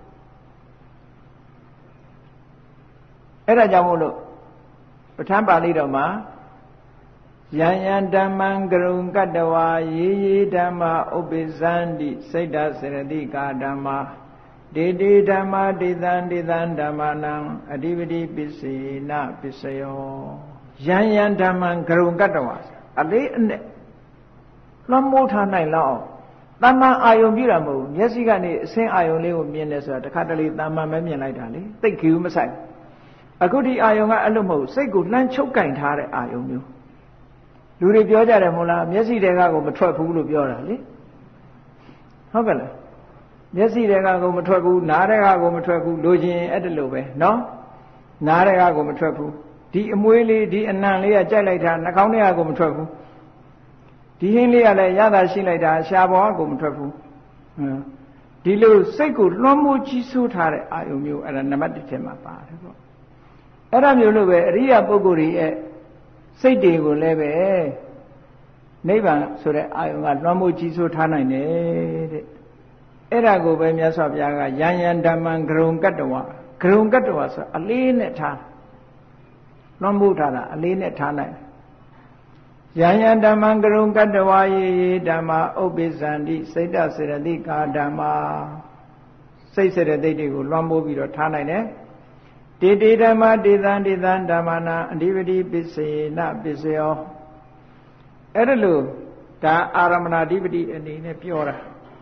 အဲ့ဒါကြောင့်မို့လို့ပဋ္ဌာန်းပါဠိတော်မှာယံယံဓမ္မံကရုံကတ္တဝါယေယေဓမ္မာဥပ္ပဇန္တိစိတ်တစရတိကာဓမ္မာဒေတိဓမ္မာဒေသံဒေသံဓမ္မနံအဓိပတိပစ္စေနပစ္စယောယံယံဓမ္မံကရုံကတ္တဝါအလေးအနက်လွှမ်းမိုးထားနိုင်လောက်တမ္မာအာယုံပြတာမဟုတ်ဘူးမျက်စိကနေအစင်းအာယုံလေးကိုမြင်တယ်ဆိုတာတခါတလေတမ္မာပဲမြင်လိုက်တာလေသိတ်ကြီးမဆိုင်အခုဒီအာယုံကအဲ့လိုမဟုတ်စိတ်ကိုလှမ်းချုပ်ကင်ထားတဲ့အာယုံမျိုးလူတွေပြောကြတယ်မို့လားမျက်စိတွေကကိုမထွက်ဘူးလို့ပြောတာလေဟုတ်ကဲ့လားမျက်စိတွေကကိုမထွက်ဘူးနားတွေကကိုမထွက်ဘူးလိုချင်အဲ့ဒါလိုပဲနော်နားတွေကကိုမထွက်ဘူးဒီအမွေးလေးဒီအနံလေးကကြိုက်လိုက်တာနှာခေါင်းတွေကကိုမထွက်ဘူးဒီဟင်းလေးကလည်းရတာရှိလိုက်တာရှားပေါ်ကကိုမထွက်ဘူးဒီလိုစိတ်ကိုလွှမ်းမိုးကြီးစိုးထားတဲ့အာယုံမျိုးအဲ့ဒါနံပါတ်1ထဲမှာပါတယ်ပေါ့အဲ့ဒါမျိုးလို့ပဲအရိယာပုဂ္ဂိုလ်ရဲ့စိတ်တွေကိုလည်းပဲနိဗ္ဗာန်ဆိုတဲ့အာယုံကလွှမ်းမိုးကြီးစိုးထားနိုင်တယ်တဲ့အဲ့ဒါကိုပဲမြတ်စွာဘုရားကယံယံဓမ္မံဂရုံကတ္တဝါဂရုံကတ္တဝါဆိုအလေးနဲ့ထားလွှမ်းမိုးထားတာအလေးနဲ့ထားနိုင်ယံယံဓမ္မံဂရုံကတ္တဝါယေယေဓမ္မာဥပ္ပဇန္တိစိတ်တစေရတိကာဓမ္မာစိတ်စေရတိတွေကိုလွှမ်းမိုးပြီးတော့ထားနိုင်တယ်တေတေဓမ္မဒေသံဒေသံဓမ္မနာအဓိပတိပစ္စေနပစ္စယောအဲ့ဒါလို့ဒါအာရမဏဓိပတိအနေနဲ့ပြောတာ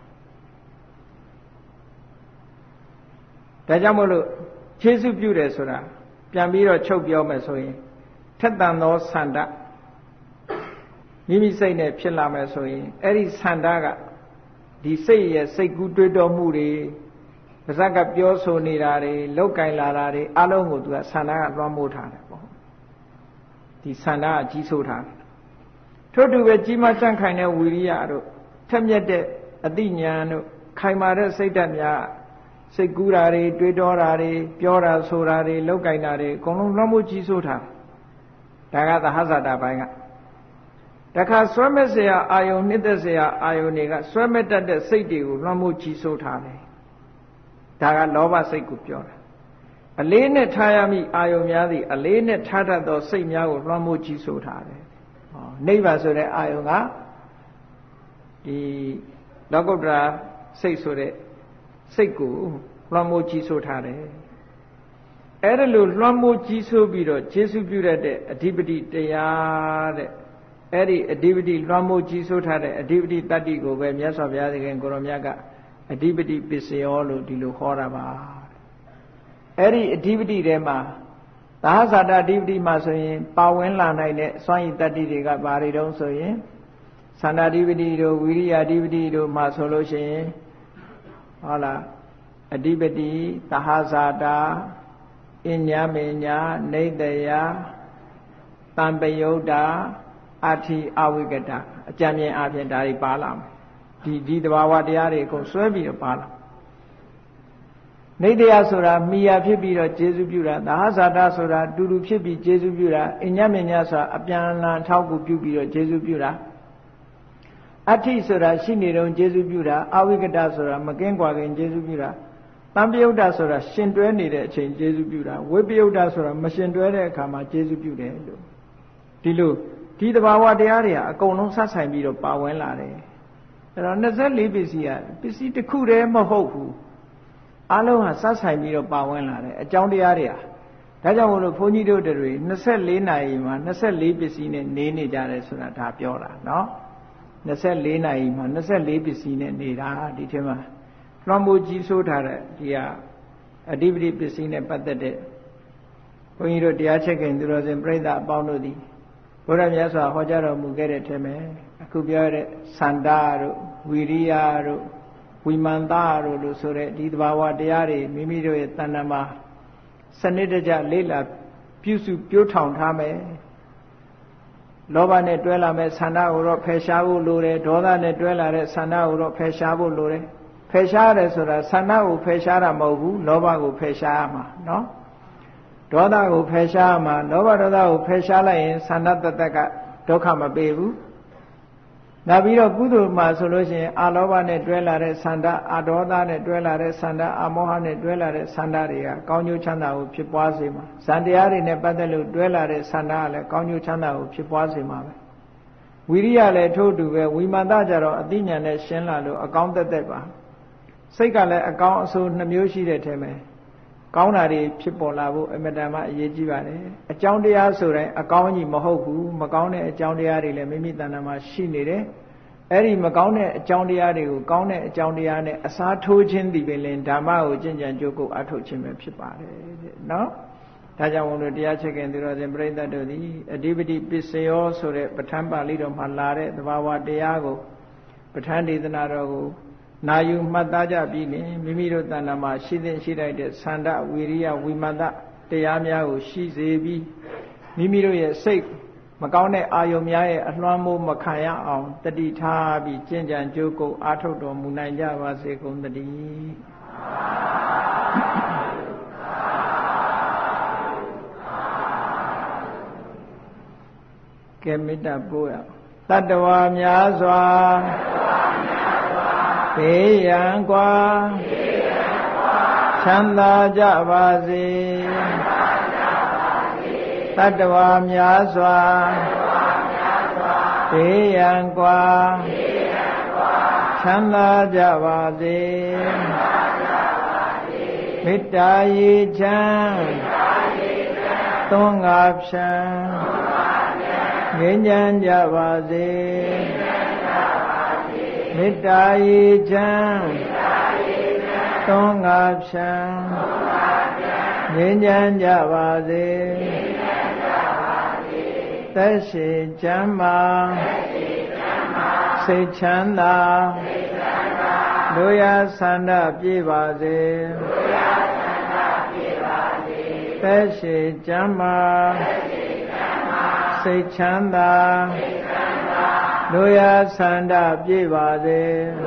ဒါကြောင့်မို့လို့ခြေဆုပြုတယ်ဆိုတာပြန်ပြီးတော့ချုပ်ပြောမယ်ဆိုရင်ထက်သန်သောဆန္ဒမိမိစိတ်နဲ့ဖြစ်လာမယ်ဆိုရင်အဲ့ဒီဆန္ဒကဒီစိတ်ရဲ့စိတ်ကူးတွေးတောမှုတွေပါဇက်ကပြောဆိုနေတာတွေလောက်ကင်လာတာတွေအလုံးကိုသူကဆန္ဒကလွှမ်းမိုးထားတယ်ပေါ့ဒီဆန္ဒကကြီးစိုးထားတယ်ထို့တူပဲကြီးမားတန့်ခိုင်တဲ့ဝီရိယတို့ထက်မြက်တဲ့အသိဉာဏ်တို့ခိုင်မာတဲ့စိတ်ဓာတ်များစိတ်ကူးတာတွေတွေးတောတာတွေပြောတာဆိုတာတွေလောက်ကင်တာတွေအကုန်လုံးလွှမ်းမိုးကြီးစိုးထားတယ်ဒါကသဟဇာတာပိုင်းကတခါဆွဲမဲ့เสียအာယုန်နှစ်သက်เสียအာယုန်တွေကဆွဲမဲ့တတ်တဲ့စိတ်တွေကိုလွှမ်းမိုးကြီးစိုးထားတယ်ဒါကလောဘစိတ်ကိုပြောတာအလေးနဲ့ထားရမည့်အာယုံများသည်အလေးနဲ့ထားတတ်သောစိတ်များကိုလွှမ်းမိုးကြီးစိုးထားတယ်နိဗ္ဗာန်ဆိုတဲ့အာယုံကဒီလောကုတ္တရာစိတ်ဆိုတဲ့စိတ်ကိုလွှမ်းမိုးကြီးစိုးထားတယ်အဲ့ဒါလိုလွှမ်းမိုးကြီးစိုးပြီးတော့ကျေစုပြုတဲ့အဓိပတိတရားတဲ့အဲ့ဒီအဓိပတိလွှမ်းမိုးကြီးစိုးထားတဲ့အဓိပတိတတ္တိကိုပဲမြတ်စွာဘုရားသခင်ကိုရောမြတ်ကအဓိပတိပစ္စယောလို့ဒီလိုခေါ်တာပါအဲ့ဒီအဓိပတိထဲမှာသဟဇာတအဓိပတိမှာဆိုရင်ပါဝင်လာနိုင်တဲ့စွမ်းရည်တတ္တိတွေကဘာတွေတုံးဆိုရင်သန္တာဓိပတိတို့ဝိရိယဓိပတိတို့မှာဆိုလို့ရှိရင်ဟုတ်လားအဓိပတိသဟဇာတအညမေညာနေတယတံပယုတ်တာအထိအဝိကတအကြံဉာဏ်အပြင်ဒါတွေပါလာမယ်ဒီတဘာဝတရားတွေအကုန်ဆွဲပြီးတော့ပါလာနေတရားဆိုတာမိယာဖြစ်ပြီးတော့ကျေစုပြုတာသဟဇာတဆိုတာတူတူဖြစ်ပြီးကျေစုပြုတာအညမညာဆိုတာအပြန်အလှန်ထောက်ကူပြုပြီးတော့ကျေစုပြုတာအဋ္ဌိဆိုတာရှိနေတုန်းကျေစုပြုတာအဝိကတဆိုတာမကင်းကွာခင်ကျေစုပြုတာတံပယုတ်တာဆိုတာရှင်တွဲနေတဲ့အချိန်ကျေစုပြုတာဝိပယုတ်တာဆိုတာမရှင်တွဲတဲ့အခါမှာကျေစုပြုတယ်လို့ဒီလိုဒီတဘာဝတရားတွေကအကုန်လုံးဆက်ဆိုင်ပြီးတော့ပါဝင်လာတယ်အဲ့တော့24ပစ္စည်းကပစ္စည်းတစ်ခုတည်းမဟုတ်ဘူးအလုံးဟာစဆိုင်ပြီးတော့ပါဝင်လာတယ်အကြောင်းတရားတွေဟာဒါကြောင့်မို့လို့ဘုန်းကြီးတို့တွေ24နာရီမှာ24ပစ္စည်းနဲ့နေကြတယ်ဆိုတာဒါပြောတာเนาะ24နာရီမှာ24ပစ္စည်းနဲ့နေတာဒီထဲမှာလွှမ်းမိုးကြီးစိုးထားတဲ့ဒီကအဓိပတိပစ္စည်းနဲ့ပတ်သက်တဲ့ဘုန်းကြီးတို့တရားချက်ခင်သူတော်စင်ပြိဿအပေါင်းတို့သည်ဘုရားမြတ်စွာဟောကြားတော်မူခဲ့တဲ့ထဲမှာအခုပြောတဲ့သန္တာတို့ဝီရိယတို့ဝိမန္တတို့လို့ဆိုတဲ့ဒီသဘာဝတရားတွေမိမိတို့ရဲ့တဏ္ဍာမှာစနစ်တကျလေ့လာပြုစုပြောထောင်ထားမယ်လောဘနဲ့တွဲလာမဲ့ဆန္ဒကိုတော့ဖယ်ရှားဖို့လိုတယ်ဒေါသနဲ့တွဲလာတဲ့ဆန္ဒကိုတော့ဖယ်ရှားဖို့လိုတယ်ဖယ်ရှားရတယ်ဆိုတာဆန္ဒကိုဖယ်ရှားတာမဟုတ်ဘူးလောဘကိုဖယ်ရှားရမှာနော်ဒေါသကိုဖယ်ရှားရမှာလောဘဒေါသကိုဖယ်ရှားလိုက်ရင်ဆန္ဒတတ္တကဒုက္ခမပေးဘူးနောက်ပြီးတော့ကုသိုလ်မှာဆိုလို့ရှိရင်အာလောဘနဲ့တွဲလာတဲ့ဆန္ဒအာဒေါသနဲ့တွဲလာတဲ့ဆန္ဒအာမောဟနဲ့တွဲလာတဲ့ဆန္ဒတွေကကောင်းကျိုးချမ်းသာကိုဖြစ်ပွားစေမှာဇန်တရားတွေနဲ့ပတ်သက်လို့တွဲလာတဲ့ဆန္ဒကလည်းကောင်းကျိုးချမ်းသာကိုဖြစ်ပွားစေမှာပဲဝိရိယလည်းထို့တူပဲဝိမာန်တကြတော့အသိဉာဏ်နဲ့ရှင်းလာလို့အကောင်းသက်သက်ပါစိတ်ကလည်းအကောင်းအဆိုးနှမျိုးရှိတဲ့ထဲမှာကောင်းတာတွေဖြစ်ပေါ်လာဖို့အမြဲတမ်းအရေးကြီးပါတယ်အကြောင်းတရားဆိုတိုင်းအကောင်းကြီးမဟုတ်ဘူးမကောင်းတဲ့အကြောင်းတရားတွေလည်းမိမိတဏ္ဍာမှာရှိနေတယ်အဲ့ဒီမကောင်းတဲ့အကြောင်းတရားတွေကိုကောင်းတဲ့အကြောင်းတရားနဲ့အစားထိုးခြင်းဒီပင်လင်ဓမ္မကိုကျင့်ကြံကြိုးကုပ်အထုတ်ခြင်းပဲဖြစ်ပါတယ်တဲ့နော်ဒါကြောင့်မို့လို့တရားချစ်ခင်သူတော်စင်ပြိဿတ်တို့သည်အဓိပတိပစ္စယောဆိုတဲ့ပဋ္ဌာန်းပါဠိတော်မှာလာတဲ့သဘာဝတရားကိုပဋ္ဌာန်းဒေသနာတော်ကိုနာယူမှတ်သားကြပြီးလင်မိမိတို့တဏ္ဍာမှာရှိသင့်ရှိလိုက်တဲ့သန္ဓဝီရိယဝိမာန်တတရားများကိုရှိစေပြီးမိမိတို့ရဲ့စိတ်မကောင်းတဲ့အာယုံများရဲ့အလွှမ်းမိုးမခံရအောင်တတိထားပြီးကျင့်ကြံကြိုးကုပ်အားထုတ်တော်မူနိုင်ကြပါစေကုန်သတည်းကဲမေတ္တာပို့ရတတ္တဝါများစွာဘေးရန်ကွာချမ်းသာကြပါစေတတ္တဝါများစွာဘေးရန်ကွာချမ်းသာကြပါစေမေတ္တာရေချမ်းသွန်ငါဖြံငြိမ်းချမ်းကြပါစေမေတ္တာရေချမ်းသွန်ငါဖြံငြိမ်းချမ်းကြပါစေသက်ရှိချမ်းသာစိတ်ချမ်းသာတို့ရဆန္ဒပြည့်ပါစေသက်ရှိချမ်းသာစိတ်ချမ်းသာတို့ရဆန္ဒပြည့်ပါစေ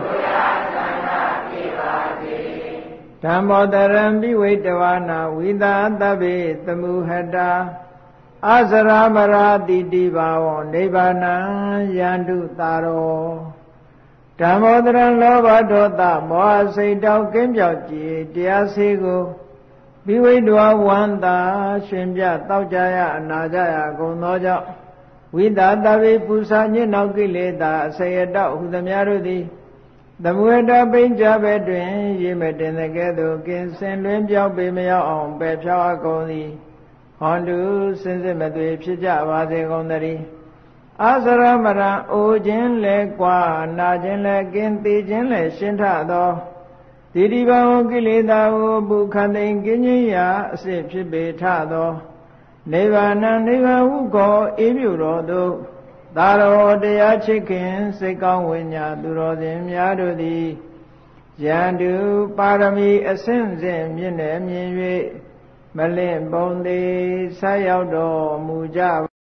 ဓမ္မောတရံပိဝိတဝနာဝိသာတဗ္ဗေသမှုဟတာအစရမရာတိတိဘာဝနိဗ္ဗာနံယန္တုတာရောဓမ္မောတရံလောဘဒေါသမောဟစိတ်တောက်ကင်းပြောက်ကြည်တရားစေကိုပိဝိတဝဝန္တာရှင်ပြတောက်ကြရအနာကြရကုန်သောကြောင့်ဝိသာတဗ္ဗေပူဇာညစ်နောက်ကိလေသာအစေယတောဟုသမျှတို့သည်သမုဟတပိဉ္ကြဘဲတွင်ရေမတင်တဲ့ကဲ့သို့ကင်းစင်လွင်ပြောက်ပေမရောက်အောင်ပယ်ဖြောက်အကုန်သည်ဟောတုစင်စစ်မသွေဖြစ်ကြပါစေကုန်သတည်းအစရမရံအိုခြင်းလဲကွာနာခြင်းလဲကင်းသေးခြင်းလဲရှင်းထသောတိတိဘဝကိလေသာကိုပုခန္တိန်ကင်းခြင်းရာအစစ်ဖြစ်ပေထသောနိဗ္ဗာန်နိဗ္ဗာန်ဟုခေါ်အေးမြူတော်သို့သာရောတရားချစ်ခင်စိတ်ကောင်းဝိညာသူတော်စင်များတို့သည်ယန္တုပါရမီအစဉ်စဉ်မြင့်နေမြင်၍မလင့်ပုံသေးဆက်ရောက်တော်မူကြ